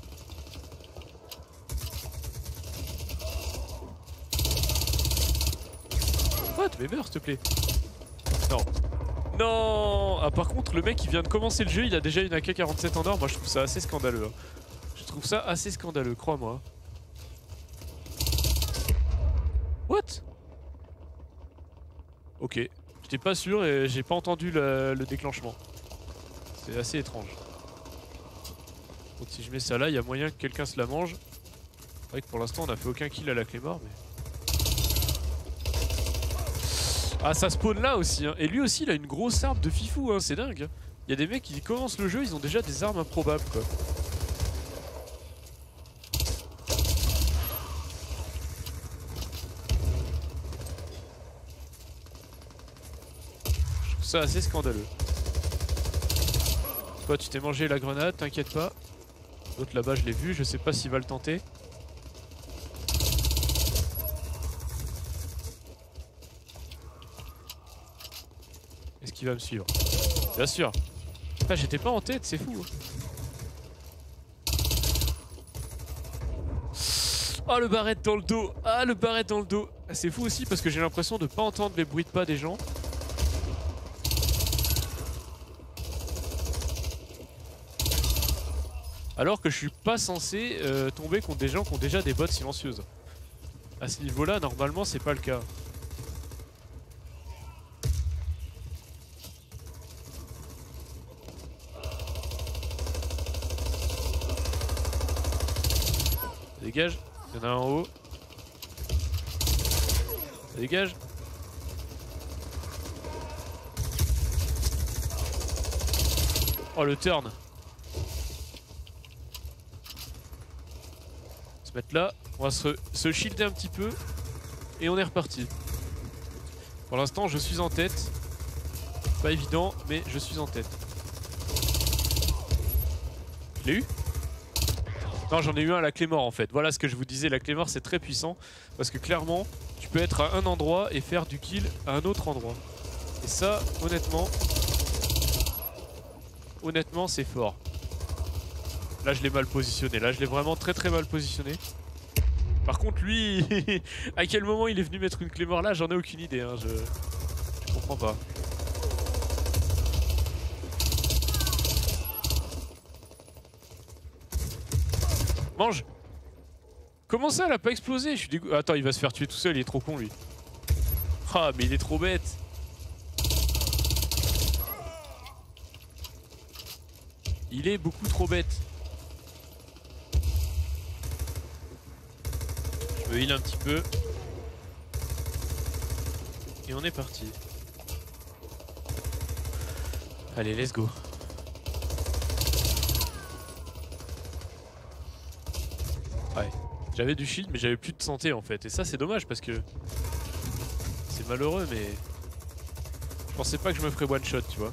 What? Mais meurs, s'il te plaît. Non. Non. Ah, par contre, le mec qui vient de commencer le jeu, il a déjà une A K quarante-sept en or. Moi, je trouve ça assez scandaleux. Hein. Je trouve ça assez scandaleux, crois-moi. What? Ok. J'étais pas sûr et j'ai pas entendu le, le déclenchement. C'est assez étrange. Donc si je mets ça là, il y a moyen que quelqu'un se la mange. C'est vrai que pour l'instant, on a fait aucun kill à la clé mort, mais... Ah, ça spawn là aussi, hein. Et lui aussi, il a une grosse arme de fifou, hein. C'est dingue. Il y a des mecs qui commencent le jeu, ils ont déjà des armes improbables, quoi. Ça assez scandaleux. Toi tu t'es mangé la grenade, t'inquiète pas. L'autre là-bas je l'ai vu, je sais pas s'il va le tenter. Est-ce qu'il va me suivre? Bien sûr. Ah, j'étais pas en tête, c'est fou. Oh le barrette dans le dos. Ah le barrette dans le dos. C'est fou aussi parce que j'ai l'impression de pas entendre les bruits de pas des gens. Alors que je suis pas censé euh, tomber contre des gens qui ont déjà des bots silencieuses. À ce niveau-là, normalement, c'est pas le cas. Dégage, il y en a un en haut. Dégage. Oh le turn. Se mettre là, on va se, se shielder un petit peu et on est reparti. Pour l'instant je suis en tête. Pas évident mais je suis en tête. Je l'ai eu? Non, j'en ai eu un à la clé mort en fait. Voilà ce que je vous disais, la clé mort c'est très puissant. Parce que clairement tu peux être à un endroit et faire du kill à un autre endroit. Et ça honnêtement Honnêtement c'est fort. Là je l'ai mal positionné, là je l'ai vraiment très très mal positionné. Par contre lui, à quel moment il est venu mettre une clé mort là, j'en ai aucune idée, hein. je... je comprends pas. Mange. Comment ça elle a pas explosé? Je suis dégoûté. Attends, il va se faire tuer tout seul, il est trop con lui. Ah mais il est trop bête. Il est beaucoup trop bête. Je me heal un petit peu. Et on est parti. Allez, let's go. Ouais. J'avais du shield mais j'avais plus de santé en fait. Et ça c'est dommage parce que... C'est malheureux mais... pensais pas que je me ferais one shot, tu vois.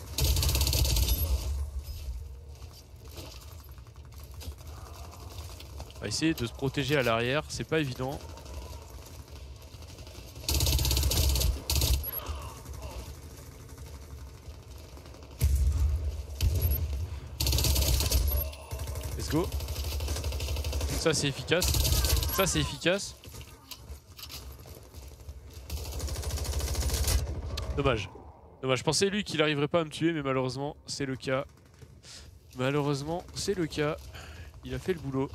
On va essayer de se protéger à l'arrière, c'est pas évident. Let's go. Ça c'est efficace. Ça c'est efficace. Dommage. Dommage. Je pensais lui qu'il arriverait pas à me tuer, mais malheureusement c'est le cas. Malheureusement c'est le cas. Il a fait le boulot.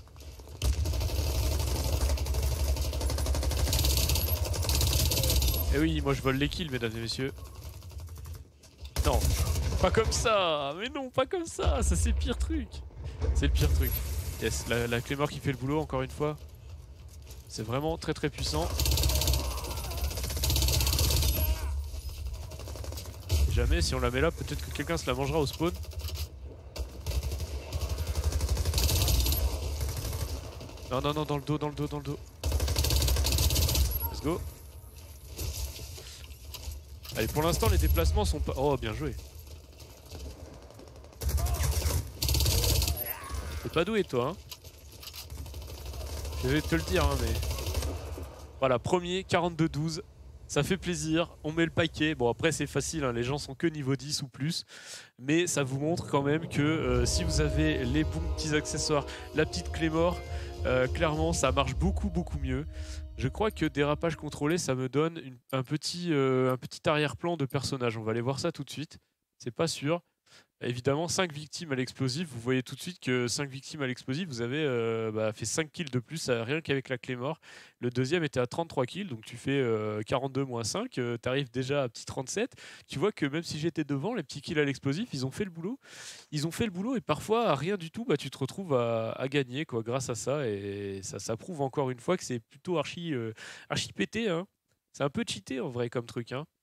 Et oui, moi je vole les kills, mesdames et messieurs. Non, pas comme ça. Mais non, pas comme ça. Ça c'est le pire truc. C'est le pire truc. Yes, la, la Claymore qui fait le boulot encore une fois. C'est vraiment très très puissant. Et jamais si on la met là, peut-être que quelqu'un se la mangera au spawn. Non non non, dans le dos, dans le dos, dans le dos. Let's go. Allez, pour l'instant les déplacements sont pas... Oh, bien joué. T'es pas doué toi, hein. Je vais te le dire, hein, mais... Voilà, premier, quarante-deux douze. Ça fait plaisir, on met le paquet. Bon, après c'est facile, hein, les gens sont que niveau dix ou plus. Mais ça vous montre quand même que euh, si vous avez les bons petits accessoires, la petite Claymore, euh, clairement ça marche beaucoup beaucoup mieux. Je crois que dérapage contrôlé, ça me donne une, un petit, euh, un petit arrière-plan de personnage. On va aller voir ça tout de suite. C'est pas sûr. Évidemment, cinq victimes à l'explosif. Vous voyez tout de suite que cinq victimes à l'explosif, vous avez euh, bah, fait cinq kills de plus, euh, rien qu'avec la Claymore. Le deuxième était à trente-trois kills, donc tu fais euh, quarante-deux moins cinq, euh, tu arrives déjà à petit trente-sept. Tu vois que même si j'étais devant, les petits kills à l'explosif, ils ont fait le boulot. Ils ont fait le boulot et parfois, à rien du tout, bah, tu te retrouves à, à gagner quoi, grâce à ça. Et ça, ça prouve encore une fois que c'est plutôt archi, euh, archi pété. Hein. C'est un peu cheaté en vrai comme truc. Hein.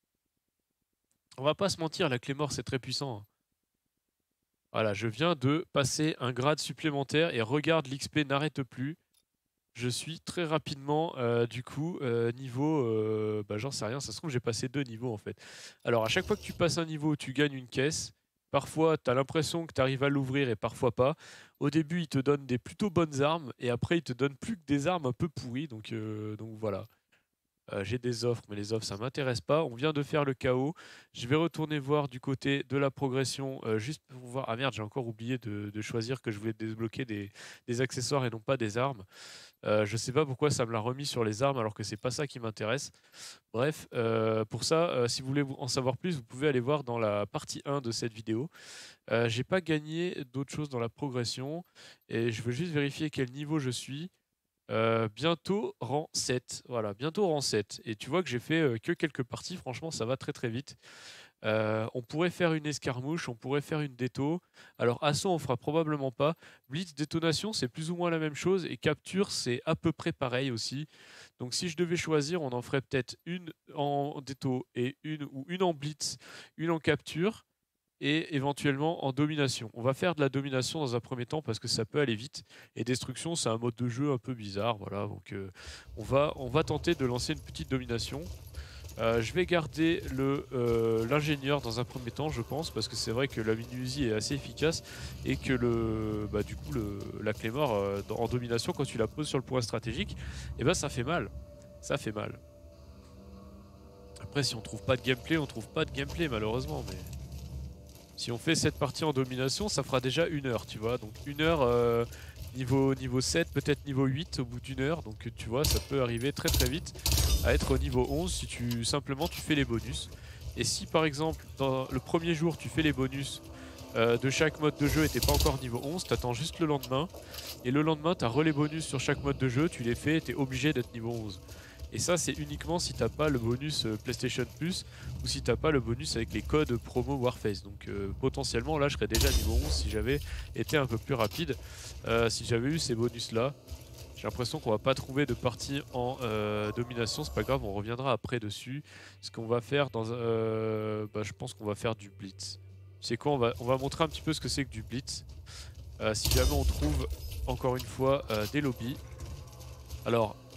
On va pas se mentir, la Claymore c'est très puissant. Hein. Voilà, je viens de passer un grade supplémentaire et regarde, l'X P n'arrête plus. Je suis très rapidement, euh, du coup, euh, niveau... Euh, bah, j'en sais rien, ça se trouve j'ai passé deux niveaux en fait. Alors à chaque fois que tu passes un niveau, tu gagnes une caisse. Parfois, tu as l'impression que tu arrives à l'ouvrir et parfois pas. Au début, il te donne des plutôt bonnes armes et après, il te donne plus que des armes un peu pourries. Donc, euh, donc voilà. Euh, j'ai des offres, mais les offres, ça m'intéresse pas. On vient de faire le K O. Je vais retourner voir du côté de la progression, euh, juste pour voir... Ah merde, j'ai encore oublié de, de choisir que je voulais débloquer des, des accessoires et non pas des armes. Euh, je sais pas pourquoi ça me l'a remis sur les armes alors que c'est pas ça qui m'intéresse. Bref, euh, pour ça, euh, si vous voulez en savoir plus, vous pouvez aller voir dans la partie un de cette vidéo. Euh, j'ai pas gagné d'autres choses dans la progression et je veux juste vérifier quel niveau je suis. Euh, bientôt rang sept, voilà, bientôt rang sept. Et tu vois que j'ai fait euh, que quelques parties, franchement ça va très très vite. Euh, on pourrait faire une escarmouche, on pourrait faire une déto. Alors assaut on fera probablement pas. Blitz, détonation c'est plus ou moins la même chose. Et capture c'est à peu près pareil aussi. Donc si je devais choisir, on en ferait peut-être une en déto et une ou une en blitz, une en capture. Et éventuellement en domination. On va faire de la domination dans un premier temps parce que ça peut aller vite. Et destruction, c'est un mode de jeu un peu bizarre. Voilà, donc euh, on, va, on va tenter de lancer une petite domination. Euh, je vais garder le euh, l'ingénieur dans un premier temps, je pense, parce que c'est vrai que la mini-Uzi est assez efficace et que le, bah, du coup, le, la Claymore euh, dans, en domination, quand tu la poses sur le point stratégique, et ben ça fait mal. Ça fait mal. Après, si on trouve pas de gameplay, on trouve pas de gameplay malheureusement, mais... Si on fait cette partie en domination, ça fera déjà une heure, tu vois. Donc une heure euh, niveau, niveau sept, peut-être niveau huit au bout d'une heure. Donc tu vois, ça peut arriver très très vite à être au niveau onze si tu simplement tu fais les bonus. Et si par exemple, dans le premier jour, tu fais les bonus euh, de chaque mode de jeu et t'es pas encore niveau onze, t'attends juste le lendemain. Et le lendemain, t'as relais bonus sur chaque mode de jeu, tu les fais et t'es obligé d'être niveau onze. Et ça c'est uniquement si t'as pas le bonus euh, PlayStation Plus ou si t'as pas le bonus avec les codes promo Warface. Donc euh, potentiellement là je serais déjà niveau onze si j'avais été un peu plus rapide, euh, si j'avais eu ces bonus là. J'ai l'impression qu'on va pas trouver de partie en euh, domination, c'est pas grave, on reviendra après dessus. Ce qu'on va faire dans euh, bah, je pense qu'on va faire du blitz. C'est quoi, on va, on va montrer un petit peu ce que c'est que du blitz. Euh, si jamais on trouve encore une fois euh, des lobbies. Alors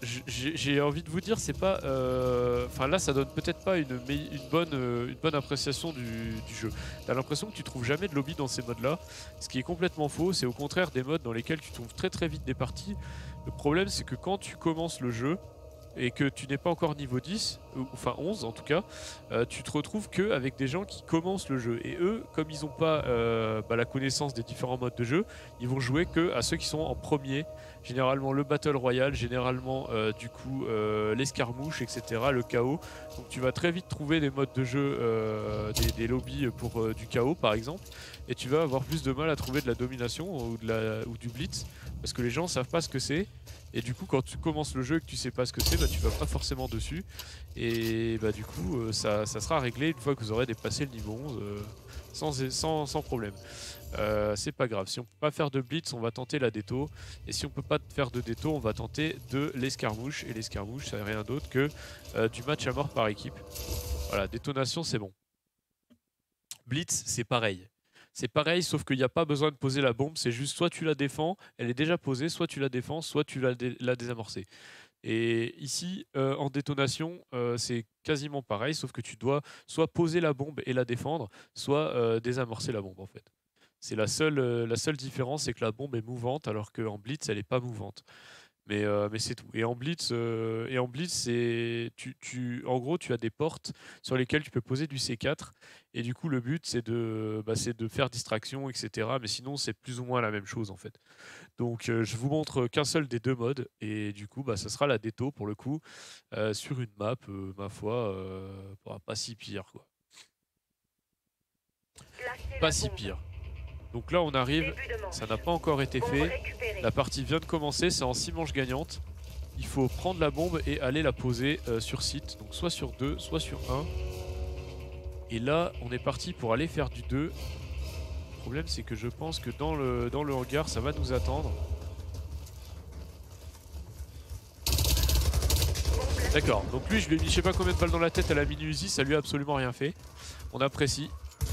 j'ai envie de vous dire, c'est pas... euh, Enfin là, ça donne peut-être pas une, une, bonne, euh, une bonne appréciation du, du jeu. T'as l'impression que tu trouves jamais de lobby dans ces modes-là, ce qui est complètement faux. C'est au contraire des modes dans lesquels tu trouves très très vite des parties. Le problème, c'est que quand tu commences le jeu, et que tu n'es pas encore niveau dix, ou, enfin onze en tout cas, euh, tu te retrouves qu'avec des gens qui commencent le jeu. Et eux, comme ils n'ont pas euh, bah, la connaissance des différents modes de jeu, ils vont jouer que à ceux qui sont en premier. Généralement le Battle Royale, généralement euh, du coup euh, l'escarmouche, et cetera, le chaos. Donc tu vas très vite trouver des modes de jeu, euh, des, des lobbies pour euh, du chaos par exemple. Et tu vas avoir plus de mal à trouver de la domination ou, de la, ou du blitz. Parce que les gens savent pas ce que c'est. Et du coup, quand tu commences le jeu et que tu sais pas ce que c'est, bah, tu vas pas forcément dessus. Et bah, du coup, euh, ça, ça sera réglé une fois que vous aurez dépassé le niveau onze euh, sans, sans, sans problème. Euh, c'est pas grave. Si on peut pas faire de blitz, on va tenter la déto. Et si on peut pas faire de déto, on va tenter de l'escarmouche. Et l'escarmouche, ça n'est rien d'autre que euh, du match à mort par équipe. Voilà, détonation, c'est bon. Blitz, c'est pareil. C'est pareil, sauf qu'il n'y a pas besoin de poser la bombe, c'est juste soit tu la défends, elle est déjà posée, soit tu la défends, soit tu la, dé la désamorcée. Et ici, euh, en détonation, euh, c'est quasiment pareil, sauf que tu dois soit poser la bombe et la défendre, soit euh, désamorcer la bombe en fait. C'est la seule, euh, la seule différence, c'est que la bombe est mouvante, alors qu'en blitz, elle n'est pas mouvante. Mais, euh, mais c'est tout. Et en blitz, euh, et en blitz, c'est tu, tu, en gros, tu as des portes sur lesquelles tu peux poser du C quatre. Et du coup, le but, c'est de, bah, c'est de faire distraction, et cetera. Mais sinon, c'est plus ou moins la même chose en fait. Donc, euh, je vous montre qu'un seul des deux modes. Et du coup, bah, ça sera la déto pour le coup euh, sur une map, euh, ma foi, euh, pas si pire quoi. Pas si pire. Donc là on arrive, ça n'a pas encore été fait, la partie vient de commencer, c'est en six manches gagnantes. Il faut prendre la bombe et aller la poser euh, sur site, donc soit sur deux, soit sur un. Et là on est parti pour aller faire du deux. Le problème c'est que je pense que dans le, dans le hangar ça va nous attendre. D'accord, donc lui je lui ai mis je sais pas combien de balles dans la tête à la mini-Uzi, ça lui a absolument rien fait. On apprécie.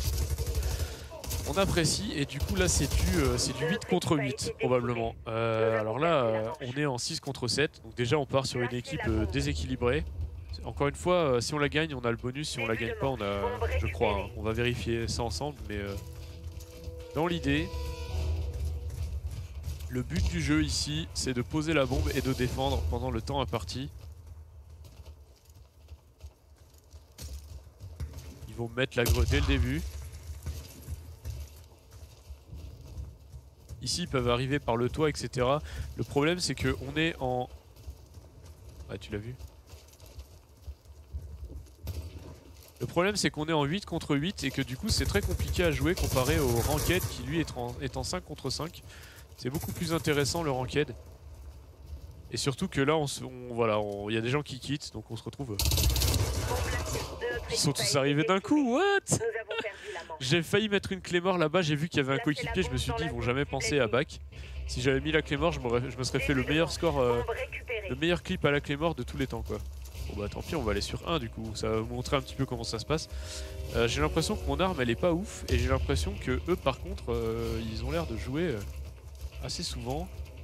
On apprécie et du coup là c'est du, euh, du huit contre huit probablement. Euh, alors là euh, on est en six contre sept, donc déjà on part sur une équipe euh, déséquilibrée. Encore une fois, euh, si on la gagne on a le bonus, si on la gagne pas on a, je crois, hein, on va vérifier ça ensemble, mais euh, dans l'idée, le but du jeu ici c'est de poser la bombe et de défendre pendant le temps imparti. Ils vont mettre la greu dès le début. Ici, ils peuvent arriver par le toit, et cetera. Le problème, c'est qu'on est en... Ah, tu l'as vu? Le problème, c'est qu'on est en huit contre huit et que du coup, c'est très compliqué à jouer comparé au Ranked qui, lui, est en, est en cinq contre cinq. C'est beaucoup plus intéressant, le Ranked. Et surtout que là, on, on, voilà, il y a des gens qui quittent, donc on se retrouve... Ils sont tous arrivés d'un coup, what? J'ai failli mettre une clé mort là-bas, j'ai vu qu'il y avait un coéquipier, je me suis dit ils vont jamais penser à back. Si j'avais mis la clé mort, je, je me serais fait le meilleur score, euh, le meilleur clip à la clé mort de tous les temps quoi. Bon bah tant pis, on va aller sur un du coup, ça va vous montrer un petit peu comment ça se passe. Euh, j'ai l'impression que mon arme elle est pas ouf, et j'ai l'impression que eux par contre, euh, ils ont l'air de jouer euh, assez souvent.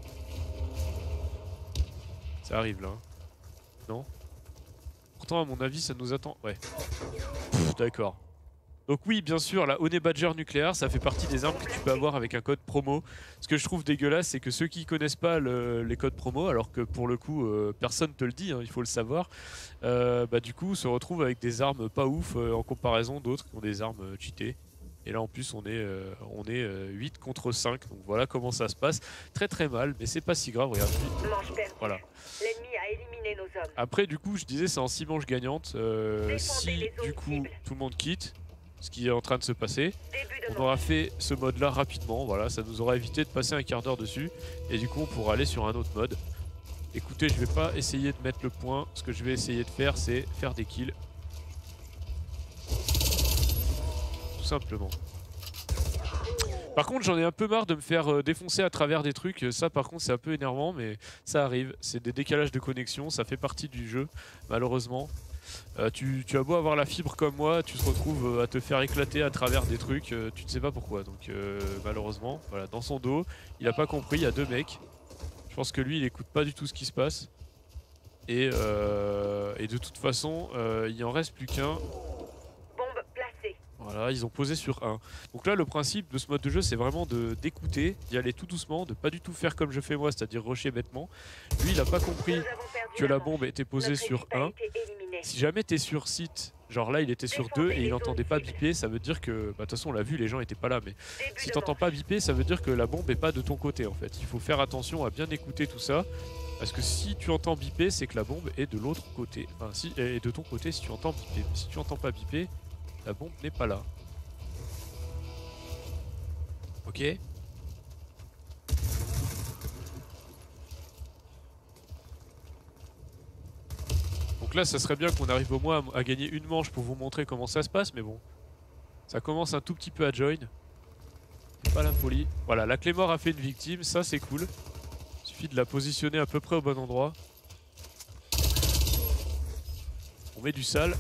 Ça arrive là, hein. Non? Pourtant à mon avis ça nous attend, ouais. D'accord. Donc oui, bien sûr, la Honey Badger nucléaire, ça fait partie des armes que tu peux avoir avec un code promo. Ce que je trouve dégueulasse, c'est que ceux qui connaissent pas le, les codes promo, alors que pour le coup, euh, personne te le dit, hein, il faut le savoir, euh, bah du coup, se retrouvent avec des armes pas ouf euh, en comparaison d'autres qui ont des armes euh, cheatées. Et là en plus, on est, euh, on est euh, huit contre cinq, donc voilà comment ça se passe. Très très mal, mais c'est pas si grave, regarde. Voilà. L'ennemi a éliminé nos hommes. Après, du coup, je disais, c'est en six manches gagnantes. Euh, si du coup, tout le monde quitte, ce qui est en train de se passer, on aura fait ce mode là rapidement, voilà, ça nous aura évité de passer un quart d'heure dessus, et du coup on pourra aller sur un autre mode. Écoutez, je vais pas essayer de mettre le point, ce que je vais essayer de faire c'est faire des kills. Tout simplement. Par contre j'en ai un peu marre de me faire euh, défoncer à travers des trucs, ça par contre c'est un peu énervant, mais ça arrive, c'est des décalages de connexion, ça fait partie du jeu malheureusement. Euh, tu, tu as beau avoir la fibre comme moi, tu te retrouves euh, à te faire éclater à travers des trucs, euh, tu ne sais pas pourquoi. Donc euh, malheureusement, voilà, dans son dos, il a pas compris, il y a deux mecs. Je pense que lui, il écoute pas du tout ce qui se passe. Et, euh, et de toute façon, euh, il en reste plus qu'un. Bombe placée. Voilà, ils ont posé sur un. Donc là, le principe de ce mode de jeu, c'est vraiment de d'écouter, d'y aller tout doucement, de pas du tout faire comme je fais moi, c'est-à-dire rusher bêtement. Lui, il a pas compris que la bombe était posée sur un. Si jamais t'es sur site, genre là, il était sur deux et il entendait pas biper, ça veut dire que... Bah, de toute façon, on l'a vu, les gens étaient pas là, mais si t'entends pas biper, ça veut dire que la bombe est pas de ton côté, en fait. Il faut faire attention à bien écouter tout ça. Parce que si tu entends biper, c'est que la bombe est de l'autre côté. Enfin, si, est de ton côté si tu entends biper. Si tu entends pas biper, la bombe n'est pas là. Ok. Donc là, ça serait bien qu'on arrive au moins à, à gagner une manche pour vous montrer comment ça se passe, mais bon. Ça commence un tout petit peu à join. C'est pas la folie. Voilà, la Claymore a fait une victime, ça c'est cool. Il suffit de la positionner à peu près au bon endroit. On met du sale.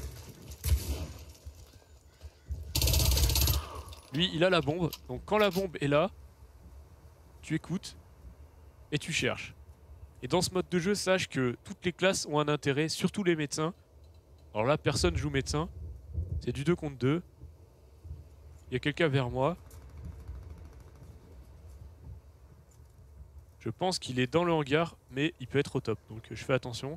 Lui, il a la bombe. Donc quand la bombe est là, tu écoutes et tu cherches. Et dans ce mode de jeu, sache que toutes les classes ont un intérêt, surtout les médecins. Alors là, personne joue médecin. C'est du deux contre deux. Il y a quelqu'un vers moi. Je pense qu'il est dans le hangar, mais il peut être au top. Donc je fais attention.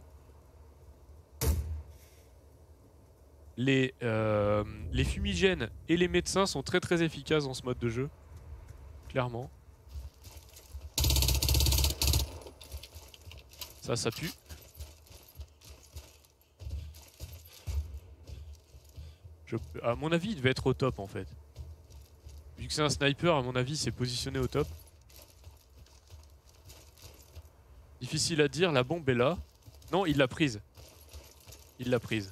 Les, euh, les fumigènes et les médecins sont très très efficaces dans ce mode de jeu. Clairement. Ça, ça pue. Je, à mon avis, il devait être au top en fait. Vu que c'est un sniper, à mon avis, il s'est positionné au top. Difficile à dire, la bombe est là. Non, il l'a prise. Il l'a prise.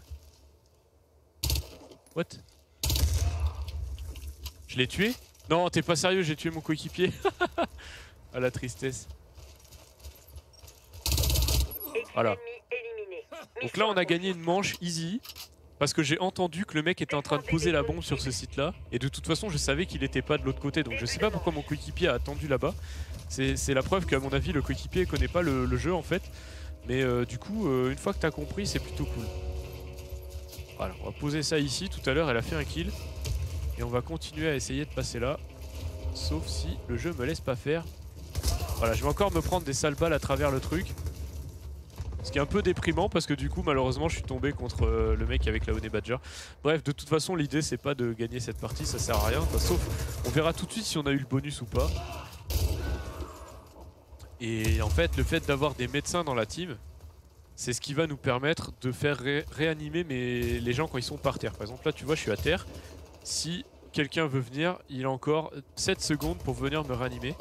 What? Je l'ai tué? Non, t'es pas sérieux, j'ai tué mon coéquipier. À la tristesse. Voilà. Donc là, on a gagné une manche easy. Parce que j'ai entendu que le mec était en train de poser la bombe sur ce site-là. Et de toute façon, je savais qu'il n'était pas de l'autre côté. Donc je sais pas pourquoi mon coéquipier a attendu là-bas. C'est la preuve qu'à mon avis, le coéquipier connaît pas le, le jeu en fait. Mais euh, du coup, euh, une fois que t'as compris, c'est plutôt cool. Voilà, on va poser ça ici. Tout à l'heure, elle a fait un kill. Et on va continuer à essayer de passer là. Sauf si le jeu me laisse pas faire. Voilà, je vais encore me prendre des sales balles à travers le truc. Ce qui est un peu déprimant parce que du coup malheureusement je suis tombé contre euh, le mec avec la Honey Badger. Bref, de toute façon l'idée c'est pas de gagner cette partie, ça sert à rien. Enfin, sauf on verra tout de suite si on a eu le bonus ou pas. Et en fait le fait d'avoir des médecins dans la team, c'est ce qui va nous permettre de faire ré réanimer mes... les gens quand ils sont par terre. Par exemple là tu vois je suis à terre. Si quelqu'un veut venir, il a encore sept secondes pour venir me réanimer.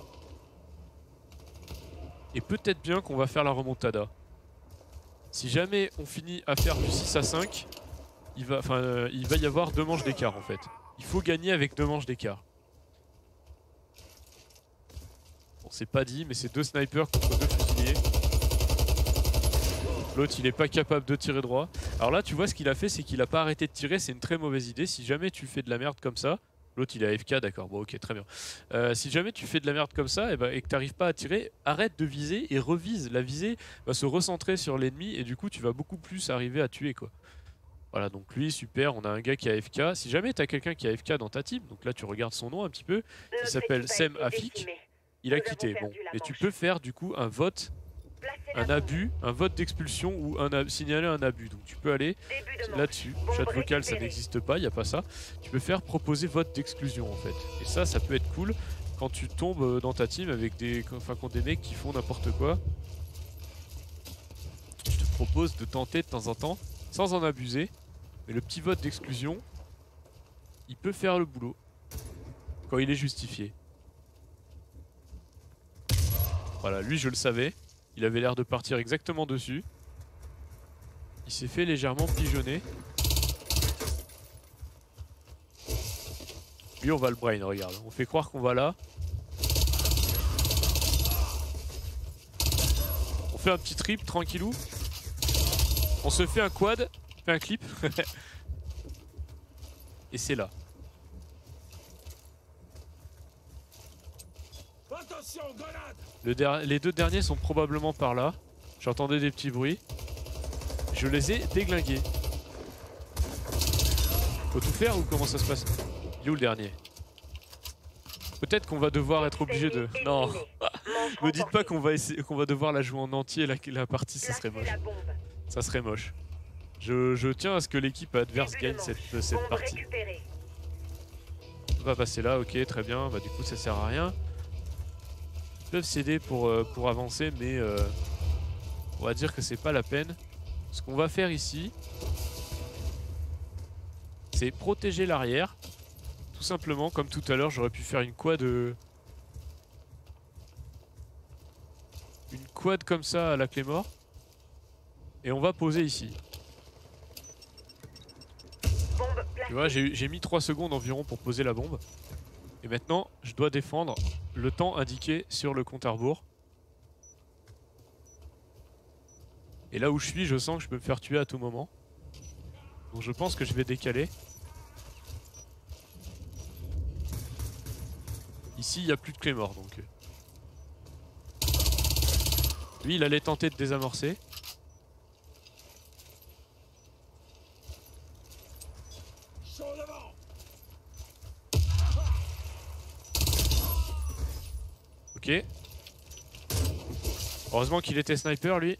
Et peut-être bien qu'on va faire la remontada. Si jamais on finit à faire du six à cinq, il va, enfin, euh, il va y avoir deux manches d'écart en fait. Il faut gagner avec deux manches d'écart. Bon, c'est pas dit, mais c'est deux snipers contre deux fusiliers. L'autre, il est pas capable de tirer droit. Alors là, tu vois, ce qu'il a fait, c'est qu'il a pas arrêté de tirer. C'est une très mauvaise idée. Si jamais tu fais de la merde comme ça, l'autre, il est A F K, d'accord. Bon, ok, très bien. Euh, si jamais tu fais de la merde comme ça et, bah, et que t'arrives pas à tirer, arrête de viser et revise. La visée va se recentrer sur l'ennemi et du coup, tu vas beaucoup plus arriver à tuer, quoi. Voilà, donc lui, super, on a un gars qui est A F K. Si jamais t'as quelqu'un qui est A F K dans ta team, donc là, tu regardes son nom un petit peu, il s'appelle Sem Afik. Il a quitté. Bon, et tu peux faire du coup un vote, un abus, un vote d'expulsion ou un signaler un abus. Donc tu peux aller là-dessus. Chat vocal, ça n'existe pas, il n'y a pas ça. Tu peux faire proposer vote d'exclusion en fait. Et ça, ça peut être cool quand tu tombes dans ta team avec des, enfin, contre des mecs qui font n'importe quoi. Je te propose de tenter de temps en temps, sans en abuser. Mais le petit vote d'exclusion, il peut faire le boulot quand il est justifié. Voilà, lui je le savais. Il avait l'air de partir exactement dessus. Il s'est fait légèrement pigeonner. Lui on va le brain, regarde. On fait croire qu'on va là. On fait un petit trip tranquillou. On se fait un quad. On fait un clip. Et c'est là. Le der les deux derniers sont probablement par là. J'entendais des petits bruits. Je les ai déglingués. Faut tout faire ou comment ça se passe? Il est où le dernier? Peut-être qu'on va devoir être obligé de... Non. Me dites pas qu'on va essayer, qu'on va devoir la jouer en entier la, la partie, ça serait moche. Ça serait moche. Je, je tiens à ce que l'équipe adverse gagne cette, cette partie. On va passer là, ok, très bien. Bah du coup ça sert à rien. Ils peuvent s'aider pour, euh, pour avancer, mais euh, on va dire que c'est pas la peine. Ce qu'on va faire ici, c'est protéger l'arrière. Tout simplement, comme tout à l'heure, j'aurais pu faire une quad... Euh, une quad comme ça à la Claymore. Et on va poser ici. Tu vois, j'ai mis trois secondes environ pour poser la bombe. Et maintenant, je dois défendre le temps indiqué sur le compte à rebours. Et là où je suis, je sens que je peux me faire tuer à tout moment. Donc je pense que je vais décaler. Ici, il n'y a plus de Claymore, donc... Lui, il allait tenter de désamorcer. Ok. Heureusement qu'il était sniper, lui.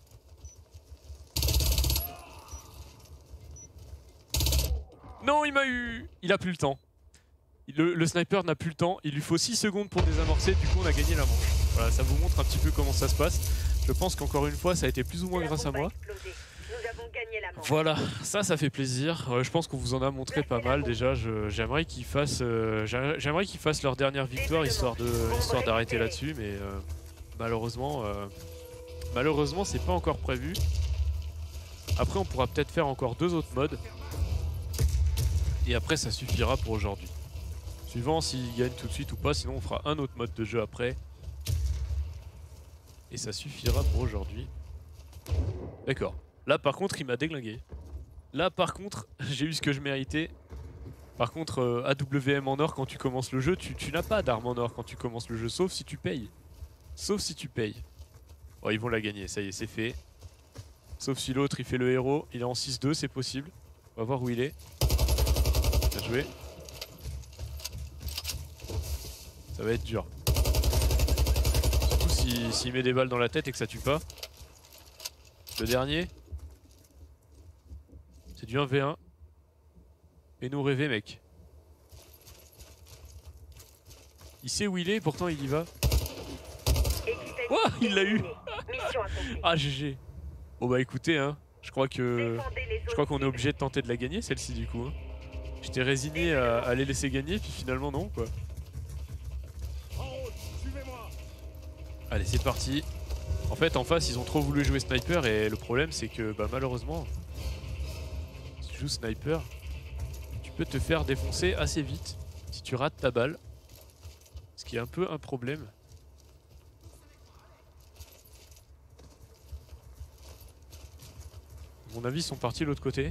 Non, il m'a eu. Il a plus le temps. Le, le sniper n'a plus le temps. Il lui faut six secondes pour désamorcer. Du coup, on a gagné la manche. Voilà, ça vous montre un petit peu comment ça se passe. Je pense qu'encore une fois, ça a été plus ou moins grâce à moi. Voilà, ça, ça fait plaisir. Euh, je pense qu'on vous en a montré pas mal déjà. J'aimerais qu'ils fassent, euh, j'aimerais qu'ils fassent leur dernière victoire histoire de, histoire d'arrêter là-dessus, mais euh, malheureusement, euh, malheureusement, c'est pas encore prévu. Après, on pourra peut-être faire encore deux autres modes, et après, ça suffira pour aujourd'hui. Suivant s'ils gagnent tout de suite ou pas, sinon on fera un autre mode de jeu après. Et ça suffira pour aujourd'hui. D'accord. Là par contre il m'a déglingué. Là par contre j'ai eu ce que je méritais. Par contre euh, A W M en or quand tu commences le jeu, tu, tu n'as pas d'arme en or quand tu commences le jeu, sauf si tu payes. Sauf si tu payes. Oh ils vont la gagner, ça y est c'est fait. Sauf si l'autre il fait le héros, il est en six deux, c'est possible. On va voir où il est. Bien joué. Ça va être dur. Surtout s'il si, si met des balles dans la tête et que ça tue pas. Le dernier. C'est du un v un. Et nous rêver mec. Il sait où il est, pourtant il y va. Ouah, il l'a eu. Ah G G. Bon bah écoutez hein, je crois que je crois qu'on est obligé de tenter de la gagner celle-ci du coup. Hein. J'étais résigné à, à les laisser gagner puis finalement non quoi. Allez c'est parti. En fait en face ils ont trop voulu jouer sniper et le problème c'est que bah malheureusement si tu joues sniper tu peux te faire défoncer assez vite si tu rates ta balle. Ce qui est un peu un problème. À mon avis ils sont partis de l'autre côté.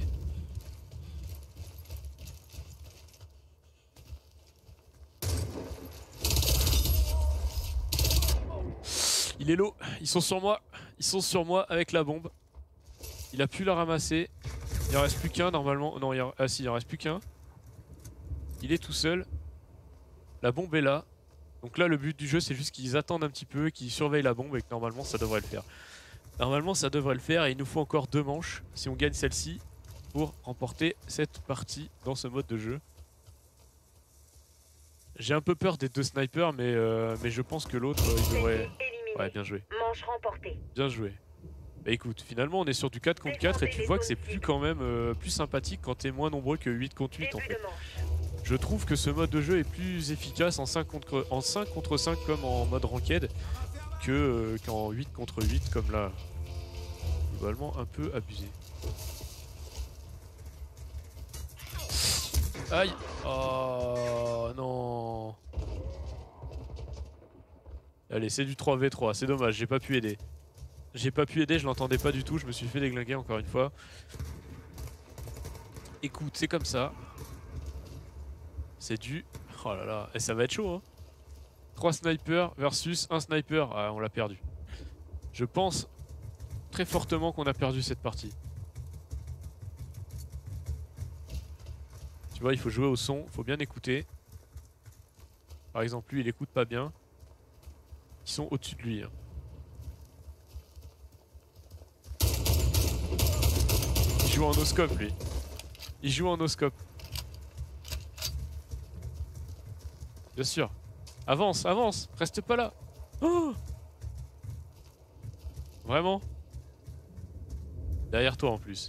Il est low, ils sont sur moi, ils sont sur moi avec la bombe. Il a pu la ramasser. Il en reste plus qu'un normalement. Non, il en... ah si, il en reste plus qu'un. Il est tout seul. La bombe est là. Donc là le but du jeu c'est juste qu'ils attendent un petit peu, qu'ils surveillent la bombe et que normalement ça devrait le faire. Normalement ça devrait le faire et il nous faut encore deux manches si on gagne celle-ci pour remporter cette partie dans ce mode de jeu. J'ai un peu peur des deux snipers mais, euh, mais je pense que l'autre euh, il devrait... Ouais bien joué. Manche remportée. Bien joué. Bah écoute, finalement on est sur du quatre contre quatre et tu vois que c'est plus quand même euh, plus sympathique quand t'es moins nombreux que huit contre huit en fait. Je trouve que ce mode de jeu est plus efficace en cinq contre, en cinq contre cinq comme en mode ranked que euh, qu'en huit contre huit comme là. Globalement un peu abusé. Aïe. Oh non. Allez c'est du trois v trois, c'est dommage, j'ai pas pu aider. J'ai pas pu aider, je l'entendais pas du tout, je me suis fait déglinguer encore une fois. Écoute, c'est comme ça. C'est du... Oh là là, et ça va être chaud hein. trois snipers versus un sniper. Ah, on l'a perdu. Je pense très fortement qu'on a perdu cette partie. Tu vois, il faut jouer au son, il faut bien écouter. Par exemple, lui, il écoute pas bien. Ils sont au-dessus de lui. Hein. Il joue en no-scope, lui. Il joue en no-scope. Bien sûr. Avance, avance, reste pas là. Oh, vraiment? Derrière toi en plus.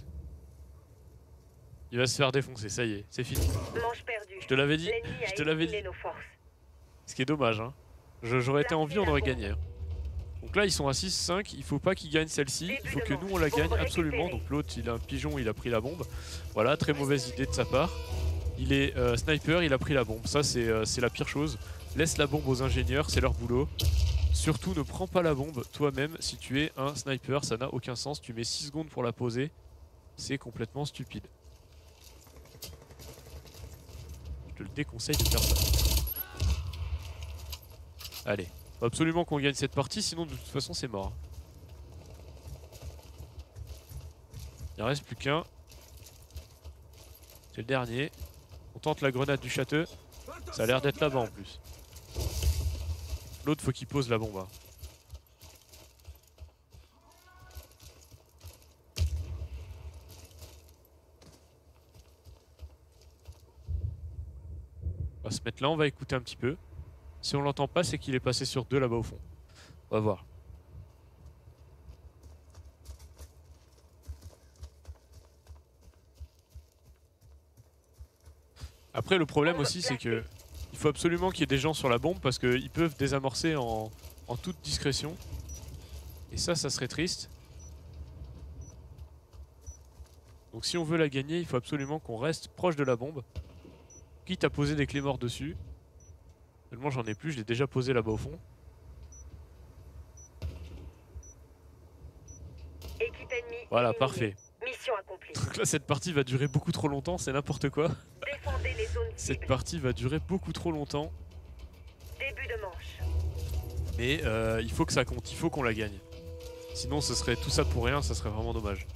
Il va se faire défoncer, ça y est, c'est fini. Manche perdue. Je te l'avais dit, L'ennemi a je te l'avais dit. éliminé nos forces. Ce qui est dommage, hein. J'aurais été en vie, on aurait gagné. Hein. Donc là, ils sont à six cinq, il faut pas qu'ils gagnent celle-ci, il faut que nous on la gagne absolument. Donc l'autre, il a un pigeon, il a pris la bombe. Voilà, très mauvaise idée de sa part. Il est euh, sniper, il a pris la bombe. Ça, c'est euh, la pire chose. Laisse la bombe aux ingénieurs, c'est leur boulot. Surtout, ne prends pas la bombe toi-même si tu es un sniper, ça n'a aucun sens. Tu mets six secondes pour la poser, c'est complètement stupide. Je te le déconseille de faire ça. Allez, faut absolument qu'on gagne cette partie, sinon de toute façon c'est mort. Il en reste plus qu'un. C'est le dernier. On tente la grenade du château. Ça a l'air d'être là-bas en plus. L'autre faut qu'il pose la bombe. Hein. On va se mettre là, on va écouter un petit peu. Si on l'entend pas, c'est qu'il est passé sur deux là-bas au fond. On va voir. Après, le problème aussi, c'est que il faut absolument qu'il y ait des gens sur la bombe parce qu'ils peuvent désamorcer en, en toute discrétion. Et ça, ça serait triste. Donc si on veut la gagner, il faut absolument qu'on reste proche de la bombe. Quitte à poser des clés mortes dessus. Seulement j'en ai plus, je l'ai déjà posé là-bas au fond. Équipe ennemie voilà, éliminée. parfait. Mission accomplie. Donc là cette partie va durer beaucoup trop longtemps, c'est n'importe quoi. Défendez les zones Cette cibles. partie va durer beaucoup trop longtemps. Début de manche. Mais euh, il faut que ça compte, il faut qu'on la gagne. Sinon ce serait tout ça pour rien, ça serait vraiment dommage.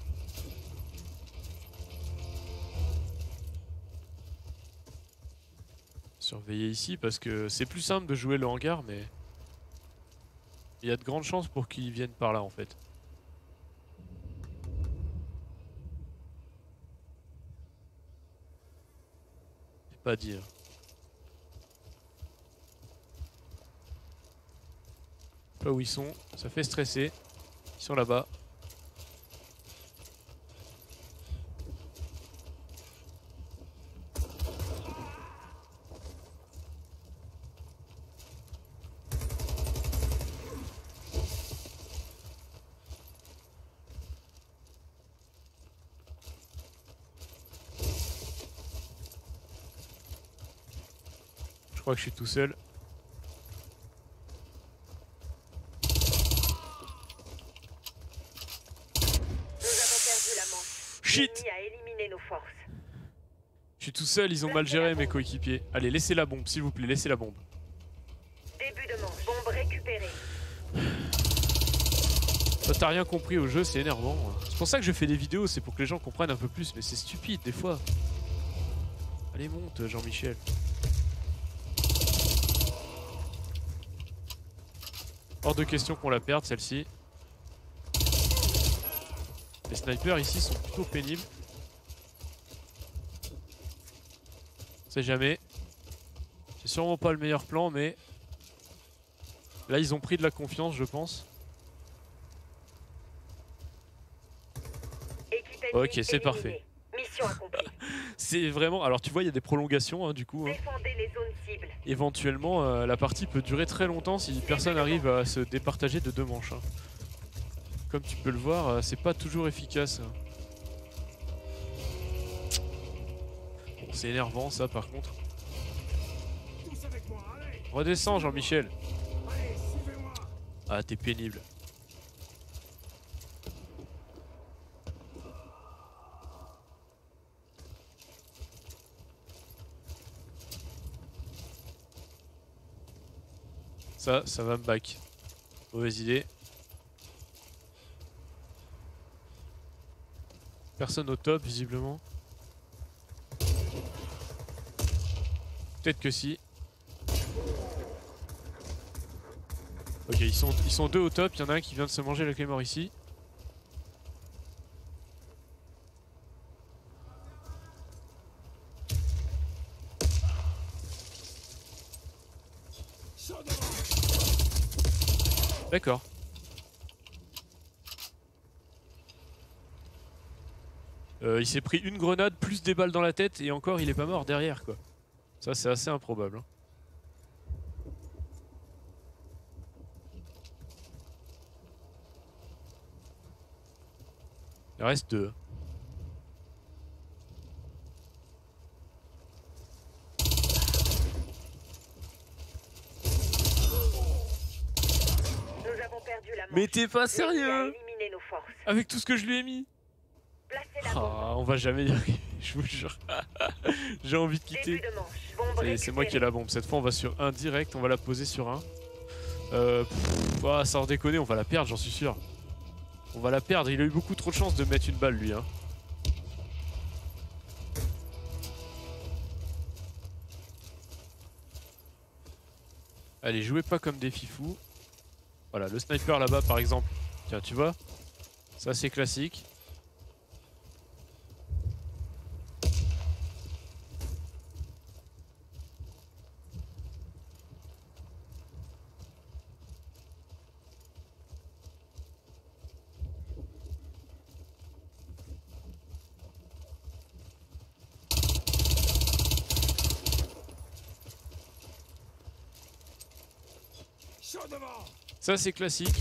Surveiller ici parce que c'est plus simple de jouer le hangar, mais il y a de grandes chances pour qu'ils viennent par là en fait. C'est pas à dire. Pas où ils sont, ça fait stresser. Ils sont là-bas. Je crois que je suis tout seul. Shit! L'ennemi a éliminé nos forces. Je suis tout seul, ils ont mal géré mes coéquipiers. Allez, laissez la bombe, s'il vous plaît, laissez la bombe. Début de manche. Bombe récupérée. Toi, t'as rien compris au jeu, c'est énervant. C'est pour ça que je fais des vidéos, c'est pour que les gens comprennent un peu plus, mais c'est stupide des fois. Allez, monte, Jean-Michel. Hors de question qu'on la perde, celle-ci. Les snipers ici sont plutôt pénibles. On sait jamais. C'est sûrement pas le meilleur plan, mais là ils ont pris de la confiance, je pense. Ok, c'est parfait. Mission accomplie. C'est vraiment... Alors tu vois, il y a des prolongations hein, du coup. Hein. Défendez les zones cibles. Éventuellement, euh, la partie peut durer très longtemps si personne arrive à se départager de deux manches. Hein. Comme tu peux le voir, euh, c'est pas toujours efficace. Bon, c'est énervant ça par contre. Redescends Jean-Michel. Ah, t'es pénible. Ça, ça va me back. Mauvaise idée. Personne au top visiblement. Peut-être que si. Ok, ils sont, ils sont deux au top. Il y en a un qui vient de se manger la Claymore ici. D'accord. Euh, il s'est pris une grenade plus des balles dans la tête et encore il est pas mort derrière quoi. Ça c'est assez improbable. Hein. Il reste deux. Nous avons perdu la manche. Mais t'es pas L'ennemi a sérieux? éliminé nos forces. Avec tout ce que je lui ai mis? Placez la bombe. Ah, on va jamais y arriver, je vous jure. J'ai envie de Début quitter. de manche. Bombe Ça y est, c'est moi qui ai la bombe. Cette fois on va sur un direct, on va la poser sur un. Euh, pff, ah, sans déconner, on va la perdre, j'en suis sûr. On va la perdre, il a eu beaucoup trop de chance de mettre une balle lui. Hein. Allez, jouez pas comme des fifous. Voilà, le sniper là-bas par exemple. Tiens, tu vois? Ça c'est classique. Ça c'est classique.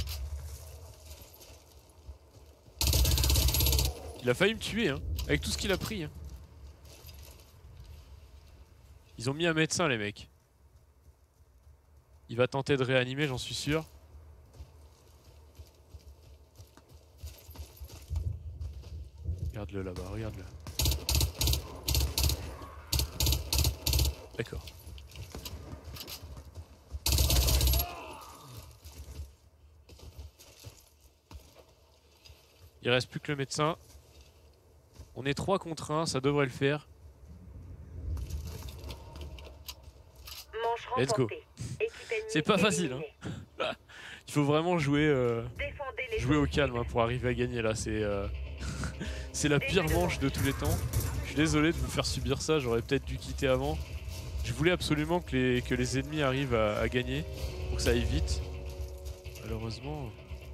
Il a failli me tuer hein, avec tout ce qu'il a pris. Hein. Ils ont mis un médecin les mecs. Il va tenter de réanimer, j'en suis sûr. Regarde-le là-bas, regarde-le. D'accord. Il reste plus que le médecin. On est trois contre un, ça devrait le faire. Manche Let's go. C'est pas facile. Hein. Il faut vraiment jouer, euh, jouer au calme hein, pour arriver à gagner là. C'est euh, c'est la pire manche de tous les temps. Je suis désolé de vous faire subir ça, j'aurais peut-être dû quitter avant. Je voulais absolument que les, que les ennemis arrivent à, à gagner pour que ça aille vite. Malheureusement...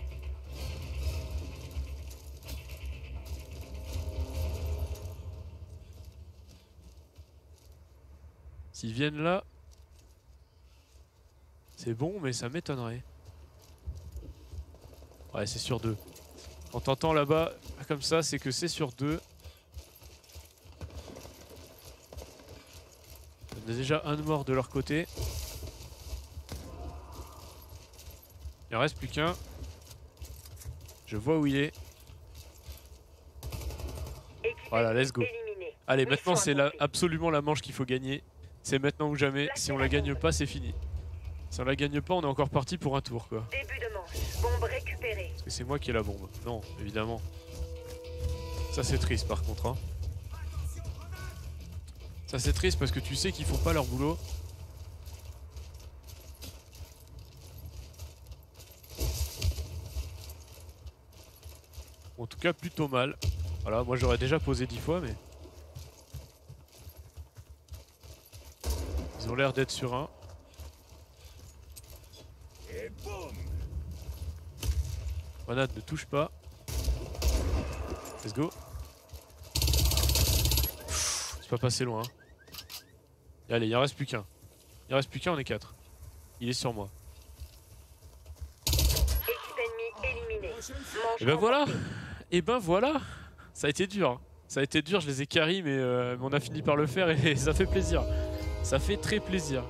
S'ils viennent là, c'est bon, mais ça m'étonnerait. Ouais, c'est sur deux. En tentant là-bas, comme ça, c'est que c'est sur deux. On a déjà un de mort de leur côté. Il en reste plus qu'un. Je vois où il est. Voilà, let's go. Allez, maintenant c'est la, absolument la manche qu'il faut gagner. C'est maintenant ou jamais. Si on la gagne pas, c'est fini. Si on la gagne pas, on est encore parti pour un tour quoi. Début de manche. Bombe récupérée. Parce que c'est moi qui ai la bombe. Non, évidemment. Ça c'est triste par contre. Hein. Ça c'est triste parce que tu sais qu'ils font pas leur boulot. En tout cas plutôt mal. Voilà, moi j'aurais déjà posé dix fois mais... Ils ont l'air d'être sur un. Grenade ne touche pas. Let's go. C'est pas passé loin. Hein. Et allez, il en reste plus qu'un. Il en reste plus qu'un, on est quatre. Il est sur moi. Équipe ennemie éliminée. Et ben voilà. Et ben voilà. Ça a été dur. Hein. Ça a été dur, je les ai carry, mais, euh, mais on a fini par le faire et ça fait plaisir. Ça fait très plaisir.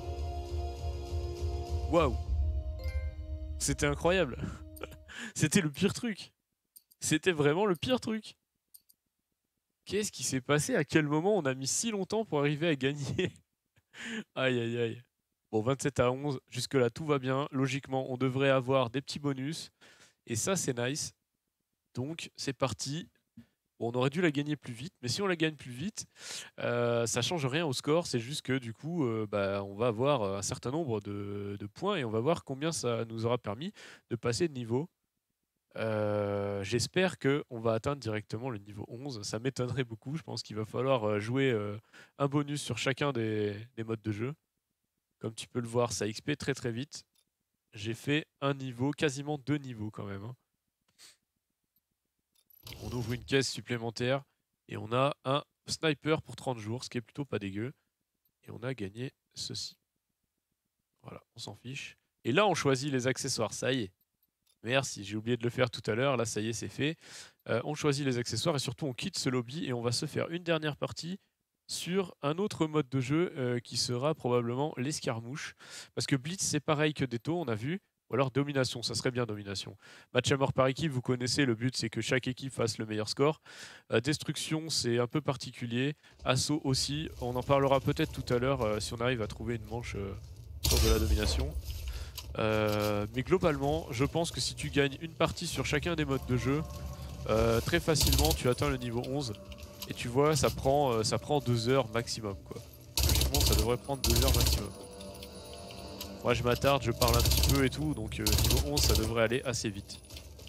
Waouh. C'était incroyable. C'était le pire truc. C'était vraiment le pire truc. Qu'est-ce qui s'est passé? À quel moment on a mis si longtemps pour arriver à gagner? Aïe aïe aïe. Bon, vingt-sept à onze, jusque là tout va bien. Logiquement, on devrait avoir des petits bonus. Et ça, c'est nice. Donc, c'est parti. Bon, on aurait dû la gagner plus vite, mais si on la gagne plus vite, euh, ça change rien au score. C'est juste que du coup, euh, bah, on va avoir un certain nombre de, de points et on va voir combien ça nous aura permis de passer de niveau. Euh, J'espère qu'on va atteindre directement le niveau onze. Ça m'étonnerait beaucoup. Je pense qu'il va falloir jouer euh, un bonus sur chacun des, des modes de jeu. Comme tu peux le voir, ça X P très très vite. J'ai fait un niveau, quasiment deux niveaux quand même. Hein. On ouvre une caisse supplémentaire et on a un sniper pour trente jours, ce qui est plutôt pas dégueu. Et on a gagné ceci. Voilà, on s'en fiche. Et là, on choisit les accessoires, ça y est. Merci, j'ai oublié de le faire tout à l'heure, là ça y est, c'est fait. Euh, on choisit les accessoires et surtout on quitte ce lobby et on va se faire une dernière partie sur un autre mode de jeu euh, qui sera probablement l'escarmouche. Parce que Blitz c'est pareil que Detto, on a vu. Ou alors domination, ça serait bien domination. Match à mort par équipe, vous connaissez, le but c'est que chaque équipe fasse le meilleur score. Euh, destruction, c'est un peu particulier. Assaut aussi, on en parlera peut-être tout à l'heure euh, si on arrive à trouver une manche euh, sur de la domination. Euh, mais globalement, je pense que si tu gagnes une partie sur chacun des modes de jeu, euh, très facilement tu atteins le niveau onze. Et tu vois, ça prend, euh, ça prend deux heures maximum, quoi. Logiquement, ça devrait prendre deux heures maximum. Moi je m'attarde, je parle un petit peu et tout, donc euh, niveau onze ça devrait aller assez vite.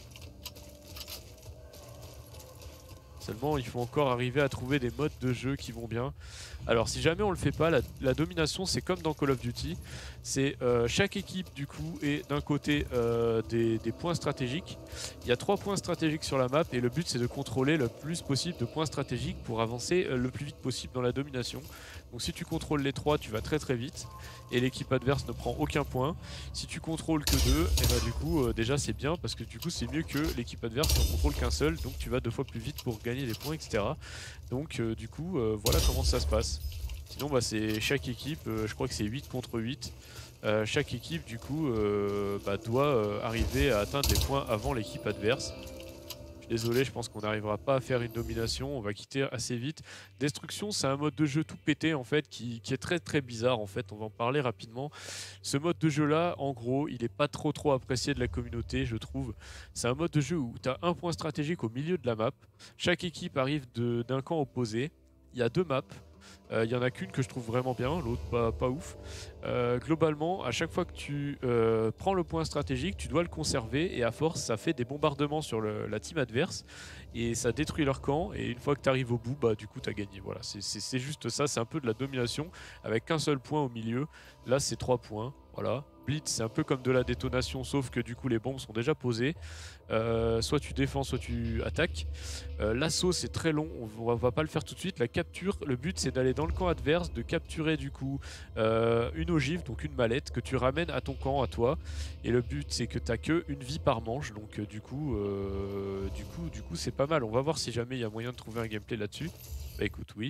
Seulement il faut encore arriver à trouver des modes de jeu qui vont bien. Alors si jamais on le fait pas, la, la domination c'est comme dans Call of Duty. C'est euh, chaque équipe du coup est d'un côté euh, des, des points stratégiques. Il y a trois points stratégiques sur la map et le but c'est de contrôler le plus possible de points stratégiques pour avancer euh, le plus vite possible dans la domination. Donc si tu contrôles les trois, tu vas très très vite et l'équipe adverse ne prend aucun point. Si tu contrôles que deux, et bah du coup euh, déjà c'est bien parce que du coup c'est mieux que l'équipe adverse qui en contrôle qu'un seul, donc tu vas deux fois plus vite pour gagner des points, et cetera. Donc euh, du coup euh, voilà comment ça se passe. Sinon bah, c'est chaque équipe, euh, je crois que c'est huit contre huit. Euh, chaque équipe du coup euh, bah, doit euh, arriver à atteindre les points avant l'équipe adverse. Désolé, je pense qu'on n'arrivera pas à faire une domination, on va quitter assez vite. Destruction, c'est un mode de jeu tout pété en fait, qui, qui est très très bizarre en fait, on va en parler rapidement. Ce mode de jeu là, en gros, il n'est pas trop trop apprécié de la communauté, je trouve. C'est un mode de jeu où tu as un point stratégique au milieu de la map, chaque équipe arrive d'un camp opposé, il y a deux maps. Il euh, y en a qu'une que je trouve vraiment bien, l'autre pas, pas ouf. Euh, globalement, à chaque fois que tu euh, prends le point stratégique, tu dois le conserver et à force, ça fait des bombardements sur le, la team adverse et ça détruit leur camp. Et une fois que tu arrives au bout, bah, du coup, tu as gagné. Voilà, c'est juste ça, c'est un peu de la domination avec qu'un seul point au milieu. Là, c'est trois points. Voilà. Blitz, c'est un peu comme de la détonation, sauf que du coup, les bombes sont déjà posées. Euh, soit tu défends, soit tu attaques. Euh, L'assaut c'est très long, on va, va pas le faire tout de suite. La capture, le but c'est d'aller dans le camp adverse, de capturer du coup euh, une ogive, donc une mallette que tu ramènes à ton camp, à toi. Et le but c'est que t'as que une vie par manche, donc euh, du coup, euh, du coup, du coup c'est pas mal. On va voir si jamais il y a moyen de trouver un gameplay là-dessus. Bah écoute, oui.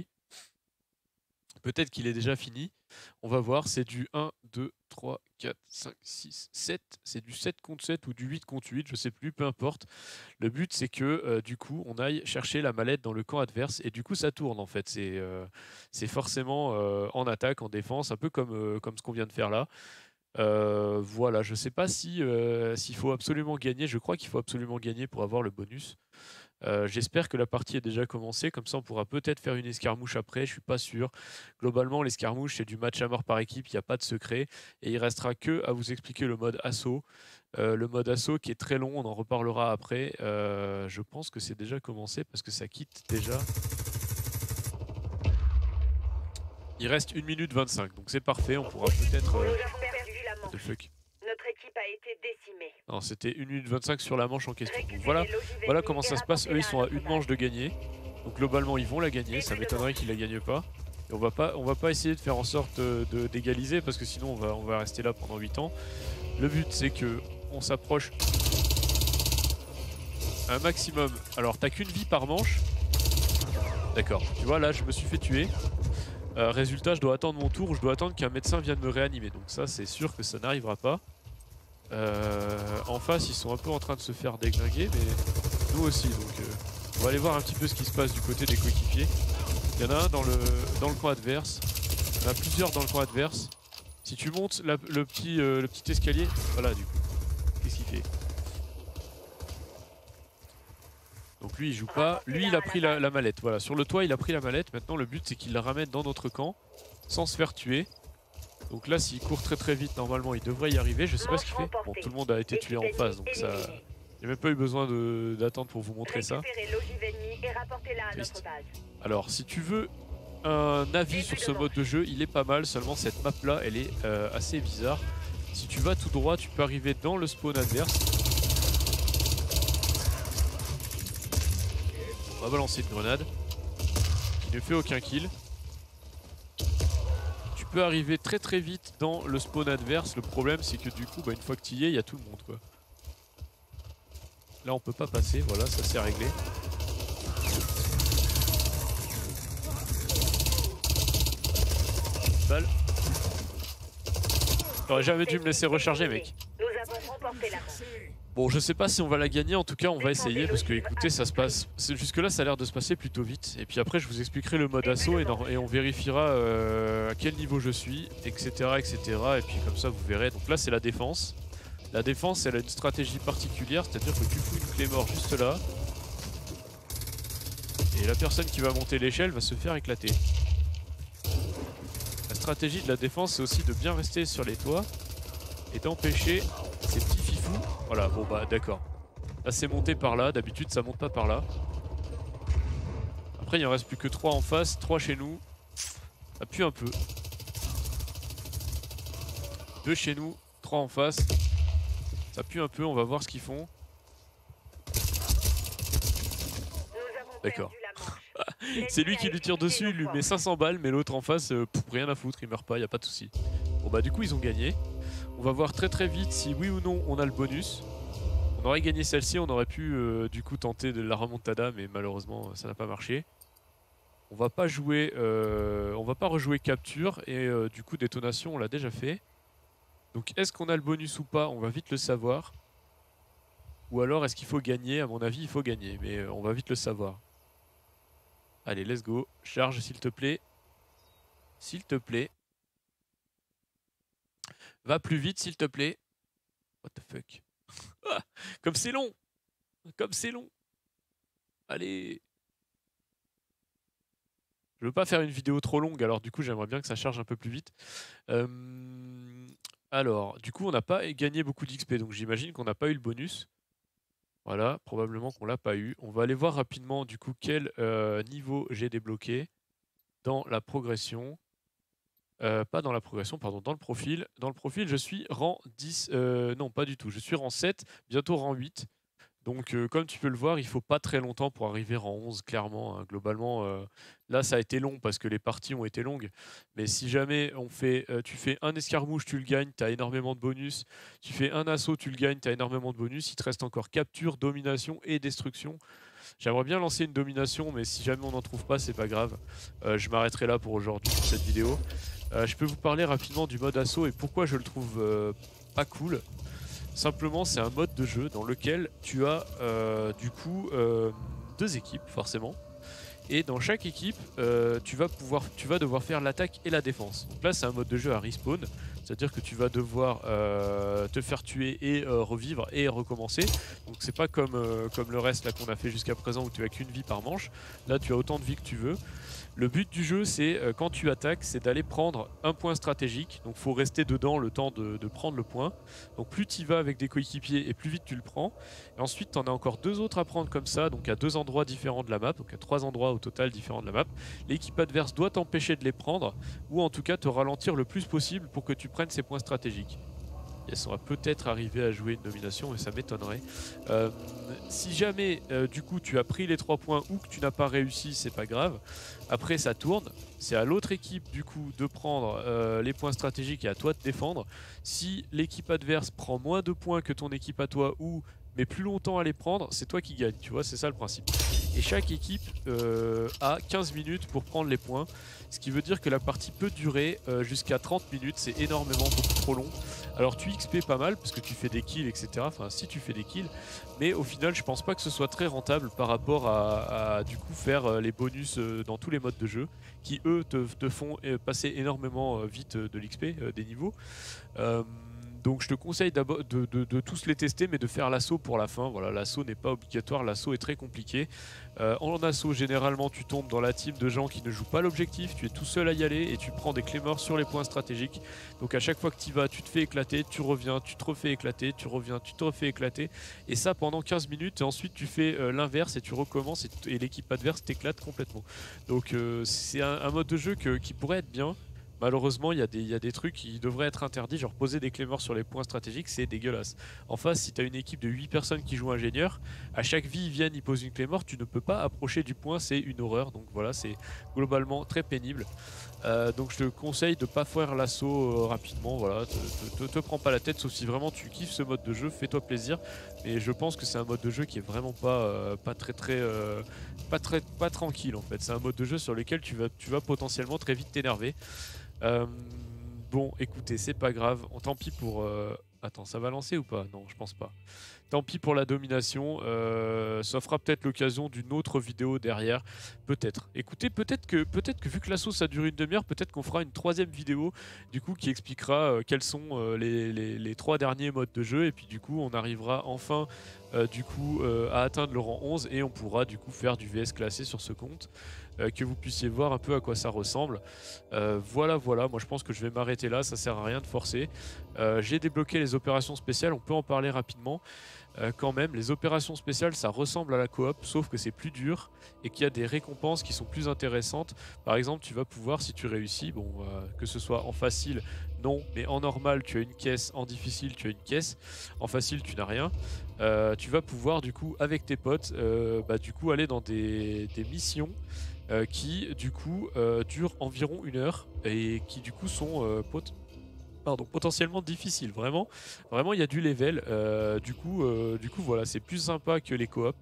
Peut-être qu'il est déjà fini. On va voir, c'est du un, deux, trois, quatre, cinq, six, sept. C'est du sept contre sept ou du huit contre huit, je sais plus, peu importe. Le but, c'est que euh, du coup, on aille chercher la mallette dans le camp adverse et du coup, ça tourne en fait. C'est euh, c'est forcément euh, en attaque, en défense, un peu comme, euh, comme ce qu'on vient de faire là. Euh, voilà, je sais pas si euh, s'il faut absolument gagner. Je crois qu'il faut absolument gagner pour avoir le bonus. Euh, J'espère que la partie est déjà commencée, comme ça on pourra peut-être faire une escarmouche après, je suis pas sûr. Globalement, l'escarmouche c'est du match à mort par équipe, il n'y a pas de secret. Et il restera que à vous expliquer le mode assaut. Euh, le mode assaut qui est très long, on en reparlera après. Euh, je pense que c'est déjà commencé parce que ça quitte déjà. Il reste une minute vingt-cinq, donc c'est parfait, on pourra peut-être... Euh... What the fuck ? Notre équipe a été décimée. Non, c'était une minute vingt-cinq sur la manche en question. Donc voilà, voilà comment ça se passe. Eux, ils sont à une manche de gagner. Donc globalement, ils vont la gagner. Ça m'étonnerait qu'ils la gagnent pas. Et on va pas, on va pas essayer de faire en sorte d'égaliser parce que sinon, on va, on va rester là pendant huit ans. Le but, c'est que on s'approche un maximum. Alors, t'as qu'une vie par manche. D'accord. Tu vois, là, je me suis fait tuer. Euh, résultat, je dois attendre mon tour. Je dois attendre qu'un médecin vienne me réanimer. Donc ça, c'est sûr que ça n'arrivera pas. Euh, en face ils sont un peu en train de se faire déglinguer, mais nous aussi, donc euh, on va aller voir un petit peu ce qui se passe du côté des coéquipiers. Il y en a un dans le, dans le camp adverse, il y en a plusieurs dans le camp adverse. Si tu montes la, le, petit, euh, le petit escalier, voilà du coup, qu'est-ce qu'il fait? Donc lui il joue pas, lui il a pris la, la mallette, voilà, sur le toit il a pris la mallette, maintenant le but c'est qu'il la ramène dans notre camp sans se faire tuer. Donc là s'il court très très vite normalement il devrait y arriver, je sais pas ce qu'il fait. Bon tout le monde a été tué en face donc ça... J'ai même pas eu besoin d'attendre pour vous montrer ça. Alors si tu veux un avis sur ce mode de jeu, il est pas mal, seulement cette map là elle est euh, assez bizarre. Si tu vas tout droit tu peux arriver dans le spawn adverse. On va balancer une grenade qui ne fait aucun kill. Tu peux arriver très très vite dans le spawn adverse. Le problème c'est que du coup bah, une fois que tu y es, il y a tout le monde quoi. Là on peut pas passer, voilà ça c'est réglé. Balle. J'aurais jamais dû me laisser recharger mec. Bon je sais pas si on va la gagner, en tout cas on va essayer parce que écoutez ça se passe, jusque là ça a l'air de se passer plutôt vite. Et puis après je vous expliquerai le mode assaut et, et on vérifiera euh, à quel niveau je suis, etc, etc. Et puis comme ça vous verrez, donc là c'est la défense. La défense elle a une stratégie particulière, c'est-à-dire que tu fous une clé mort juste là. Et la personne qui va monter l'échelle va se faire éclater. La stratégie de la défense c'est aussi de bien rester sur les toits et d'empêcher ces petits fifous. Voilà, bon bah d'accord. Là c'est monté par là, d'habitude ça monte pas par là. Après il en reste plus que trois en face, trois chez nous. Ça pue un peu. deux chez nous, trois en face. Ça pue un peu, on va voir ce qu'ils font. D'accord. C'est lui qui lui tire dessus, il lui met cinq cents balles, mais l'autre en face, euh, pff, rien à foutre, il meurt pas, y a pas de souci. Bon bah du coup ils ont gagné. On va voir très très vite si oui ou non on a le bonus. On aurait gagné celle-ci, on aurait pu euh, du coup tenter de la remontada, mais malheureusement ça n'a pas marché. On va pas jouer, euh, on va pas rejouer capture et euh, du coup détonation on l'a déjà fait. Donc est-ce qu'on a le bonus ou pas? On va vite le savoir. Ou alors est-ce qu'il faut gagner? À mon avis il faut gagner, mais euh, on va vite le savoir. Allez let's go, charge s'il te plaît. S'il te plaît. Va plus vite s'il te plaît. What the fuck. Ah, comme c'est long. Comme c'est long. Allez. Je veux pas faire une vidéo trop longue, alors du coup j'aimerais bien que ça charge un peu plus vite. Euh... Alors, du coup on n'a pas gagné beaucoup d'X P, donc j'imagine qu'on n'a pas eu le bonus. Voilà, probablement qu'on l'a pas eu. On va aller voir rapidement du coup quel euh, niveau j'ai débloqué dans la progression. Euh, pas dans la progression, pardon, dans le profil. Dans le profil, je suis rang dix, euh, non pas du tout, je suis rang sept, bientôt rang huit. Donc euh, comme tu peux le voir, il faut pas très longtemps pour arriver rang onze, clairement. Hein. Globalement, euh, là ça a été long parce que les parties ont été longues. Mais si jamais on fait, euh, tu fais un escarmouche, tu le gagnes, tu as énormément de bonus. Tu fais un assaut, tu le gagnes, tu as énormément de bonus. Il te reste encore capture, domination et destruction. J'aimerais bien lancer une domination, mais si jamais on n'en trouve pas, c'est pas grave. Euh, je m'arrêterai là pour aujourd'hui, pour cette vidéo. Euh, je peux vous parler rapidement du mode assaut et pourquoi je le trouve euh, pas cool. Simplement, c'est un mode de jeu dans lequel tu as euh, du coup euh, deux équipes forcément. Et dans chaque équipe, euh, tu, vas pouvoir, tu vas devoir faire l'attaque et la défense. Donc là, c'est un mode de jeu à respawn. C'est-à-dire que tu vas devoir euh, te faire tuer et euh, revivre et recommencer. Donc c'est pas comme, euh, comme le reste là qu'on a fait jusqu'à présent où tu as qu'une vie par manche. Là, tu as autant de vie que tu veux. Le but du jeu, c'est euh, quand tu attaques, c'est d'aller prendre un point stratégique. Donc il faut rester dedans le temps de, de prendre le point. Donc plus tu y vas avec des coéquipiers et plus vite tu le prends. Et ensuite, tu en as encore deux autres à prendre comme ça, donc à deux endroits différents de la map, donc à trois endroits au total différents de la map. L'équipe adverse doit t'empêcher de les prendre, ou en tout cas te ralentir le plus possible pour que tu prennes ces points stratégiques. Yes, on va peut-être arriver à jouer une domination, mais ça m'étonnerait. Euh, si jamais, euh, du coup, tu as pris les trois points ou que tu n'as pas réussi, c'est pas grave. Après, ça tourne. C'est à l'autre équipe, du coup, de prendre euh, les points stratégiques et à toi de défendre. Si l'équipe adverse prend moins de points que ton équipe à toi ou met plus longtemps à les prendre, c'est toi qui gagne. Tu vois, c'est ça le principe. Et chaque équipe euh, a quinze minutes pour prendre les points. Ce qui veut dire que la partie peut durer euh, jusqu'à trente minutes. C'est énormément, beaucoup trop long. Alors tu X P pas mal parce que tu fais des kills, et cetera. Enfin, si tu fais des kills. Mais au final, je pense pas que ce soit très rentable par rapport à, à du coup faire euh, les bonus euh, dans tous les modes de jeu qui, eux, te, te font euh, passer énormément euh, vite euh, de l'X P, euh, des niveaux. Euh, donc je te conseille d'abord de, de, de tous les tester, mais de faire l'assaut pour la fin. Voilà, l'assaut n'est pas obligatoire, l'assaut est très compliqué. Euh, en assaut, généralement, tu tombes dans la team de gens qui ne jouent pas l'objectif, tu es tout seul à y aller et tu prends des clés morts sur les points stratégiques. Donc à chaque fois que tu y vas, tu te fais éclater, tu reviens, tu te refais éclater, tu reviens, tu te refais éclater. Et ça pendant quinze minutes, et ensuite tu fais euh, l'inverse et tu recommences et, et l'équipe adverse t'éclate complètement. Donc euh, c'est un, un mode de jeu que, qui pourrait être bien. Malheureusement, il y, y a des trucs qui devraient être interdits, genre poser des clés morts sur les points stratégiques, c'est dégueulasse. En face, si tu as une équipe de huit personnes qui jouent ingénieur, à chaque vie ils viennent, ils posent une clé morte, tu ne peux pas approcher du point, c'est une horreur. Donc voilà, c'est globalement très pénible. Euh, donc je te conseille de pas faire l'assaut euh, rapidement, voilà, te, te, te, te prends pas la tête, sauf si vraiment tu kiffes ce mode de jeu, fais-toi plaisir. Mais je pense que c'est un mode de jeu qui est vraiment pas, euh, pas très très, euh, pas très, pas tranquille en fait. C'est un mode de jeu sur lequel tu vas, tu vas potentiellement très vite t'énerver. Euh, bon, écoutez, c'est pas grave. Tant pis pour. Euh... Attends, ça va lancer ou pas? Non, je pense pas. Tant pis pour la domination. Euh, ça fera peut-être l'occasion d'une autre vidéo derrière. Peut-être. Écoutez, peut-être que, peut-être que vu que l'assaut ça dure une demi-heure, peut-être qu'on fera une troisième vidéo du coup qui expliquera euh, quels sont euh, les, les, les trois derniers modes de jeu. Et puis du coup, on arrivera enfin euh, du coup euh, à atteindre le rang onze et on pourra du coup faire du V S classé sur ce compte. Euh, que vous puissiez voir un peu à quoi ça ressemble. Euh, voilà, voilà, moi je pense que je vais m'arrêter là, ça sert à rien de forcer. Euh, J'ai débloqué les opérations spéciales, on peut en parler rapidement. Euh, quand même, les opérations spéciales ça ressemble à la coop, sauf que c'est plus dur et qu'il y a des récompenses qui sont plus intéressantes. Par exemple, tu vas pouvoir, si tu réussis, bon, euh, que ce soit en facile, non, mais en normal tu as une caisse, en difficile tu as une caisse, en facile tu n'as rien. Euh, tu vas pouvoir du coup avec tes potes, euh, bah, du coup aller dans des, des missions. Euh, qui du coup euh, durent environ une heure et qui du coup sont euh, pot pardon, potentiellement difficiles. Vraiment, vraiment il y a du level. Euh, du coup, euh, du coup voilà, c'est plus sympa que les coops,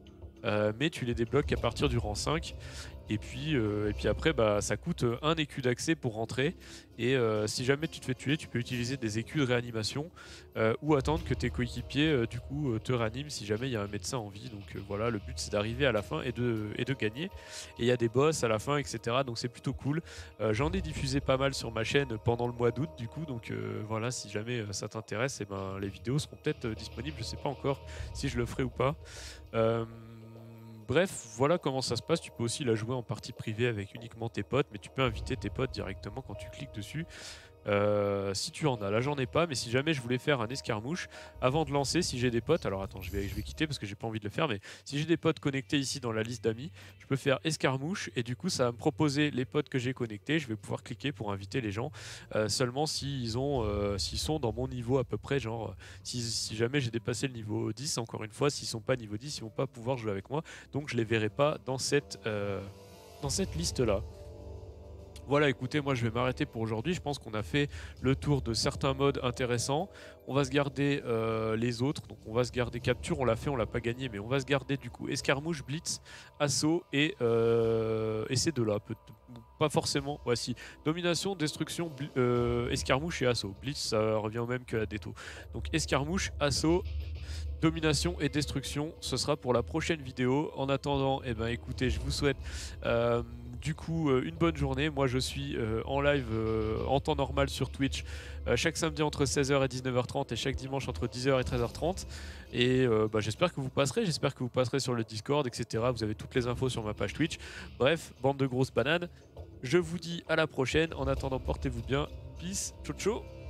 euh, mais tu les débloques à partir du rang cinq. Et puis, euh, et puis après, bah, ça coûte un écu d'accès pour rentrer. Et euh, si jamais tu te fais tuer, tu peux utiliser des écus de réanimation euh, ou attendre que tes coéquipiers euh, du coup euh, te réaniment si jamais il y a un médecin en vie. Donc euh, voilà, le but c'est d'arriver à la fin et de, et de gagner. Et il y a des boss à la fin, et cetera. Donc c'est plutôt cool. Euh, J'en ai diffusé pas mal sur ma chaîne pendant le mois d'août du coup. Donc euh, voilà, si jamais euh, ça t'intéresse, et ben les vidéos seront peut-être euh, disponibles. Je sais pas encore si je le ferai ou pas. Euh, Bref, voilà comment ça se passe. Tu peux aussi la jouer en partie privée avec uniquement tes potes, mais tu peux inviter tes potes directement quand tu cliques dessus. Euh, si tu en as, là j'en ai pas, mais si jamais je voulais faire un escarmouche, avant de lancer, si j'ai des potes, alors attends, je vais, je vais quitter parce que j'ai pas envie de le faire, mais si j'ai des potes connectés ici dans la liste d'amis, je peux faire escarmouche et du coup ça va me proposer les potes que j'ai connectés. Je vais pouvoir cliquer pour inviter les gens euh, seulement s'ils ont, euh, s'ils sont dans mon niveau à peu près, genre euh, si, si jamais j'ai dépassé le niveau dix, encore une fois, s'ils sont pas niveau dix, ils vont pas pouvoir jouer avec moi, donc je les verrai pas dans cette, euh, dans cette liste là. Voilà, écoutez, moi je vais m'arrêter pour aujourd'hui. Je pense qu'on a fait le tour de certains modes intéressants. On va se garder euh, les autres. Donc on va se garder capture, on l'a fait, on l'a pas gagné, mais on va se garder du coup escarmouche, blitz, assaut et, euh, et ces deux-là. Pas forcément. Voici domination, destruction, euh, escarmouche et assaut. Blitz, ça revient au même que la déto. Donc escarmouche, assaut, domination et destruction, ce sera pour la prochaine vidéo. En attendant, eh ben, écoutez, je vous souhaite euh, du coup euh, une bonne journée. Moi je suis euh, en live euh, en temps normal sur Twitch euh, chaque samedi entre seize heures et dix-neuf heures trente et chaque dimanche entre dix heures et treize heures trente. Et euh, bah, j'espère que vous passerez, j'espère que vous passerez sur le Discord, et cetera. Vous avez toutes les infos sur ma page Twitch. Bref, bande de grosses bananes. Je vous dis à la prochaine. En attendant, portez-vous bien. Peace, ciao ciao.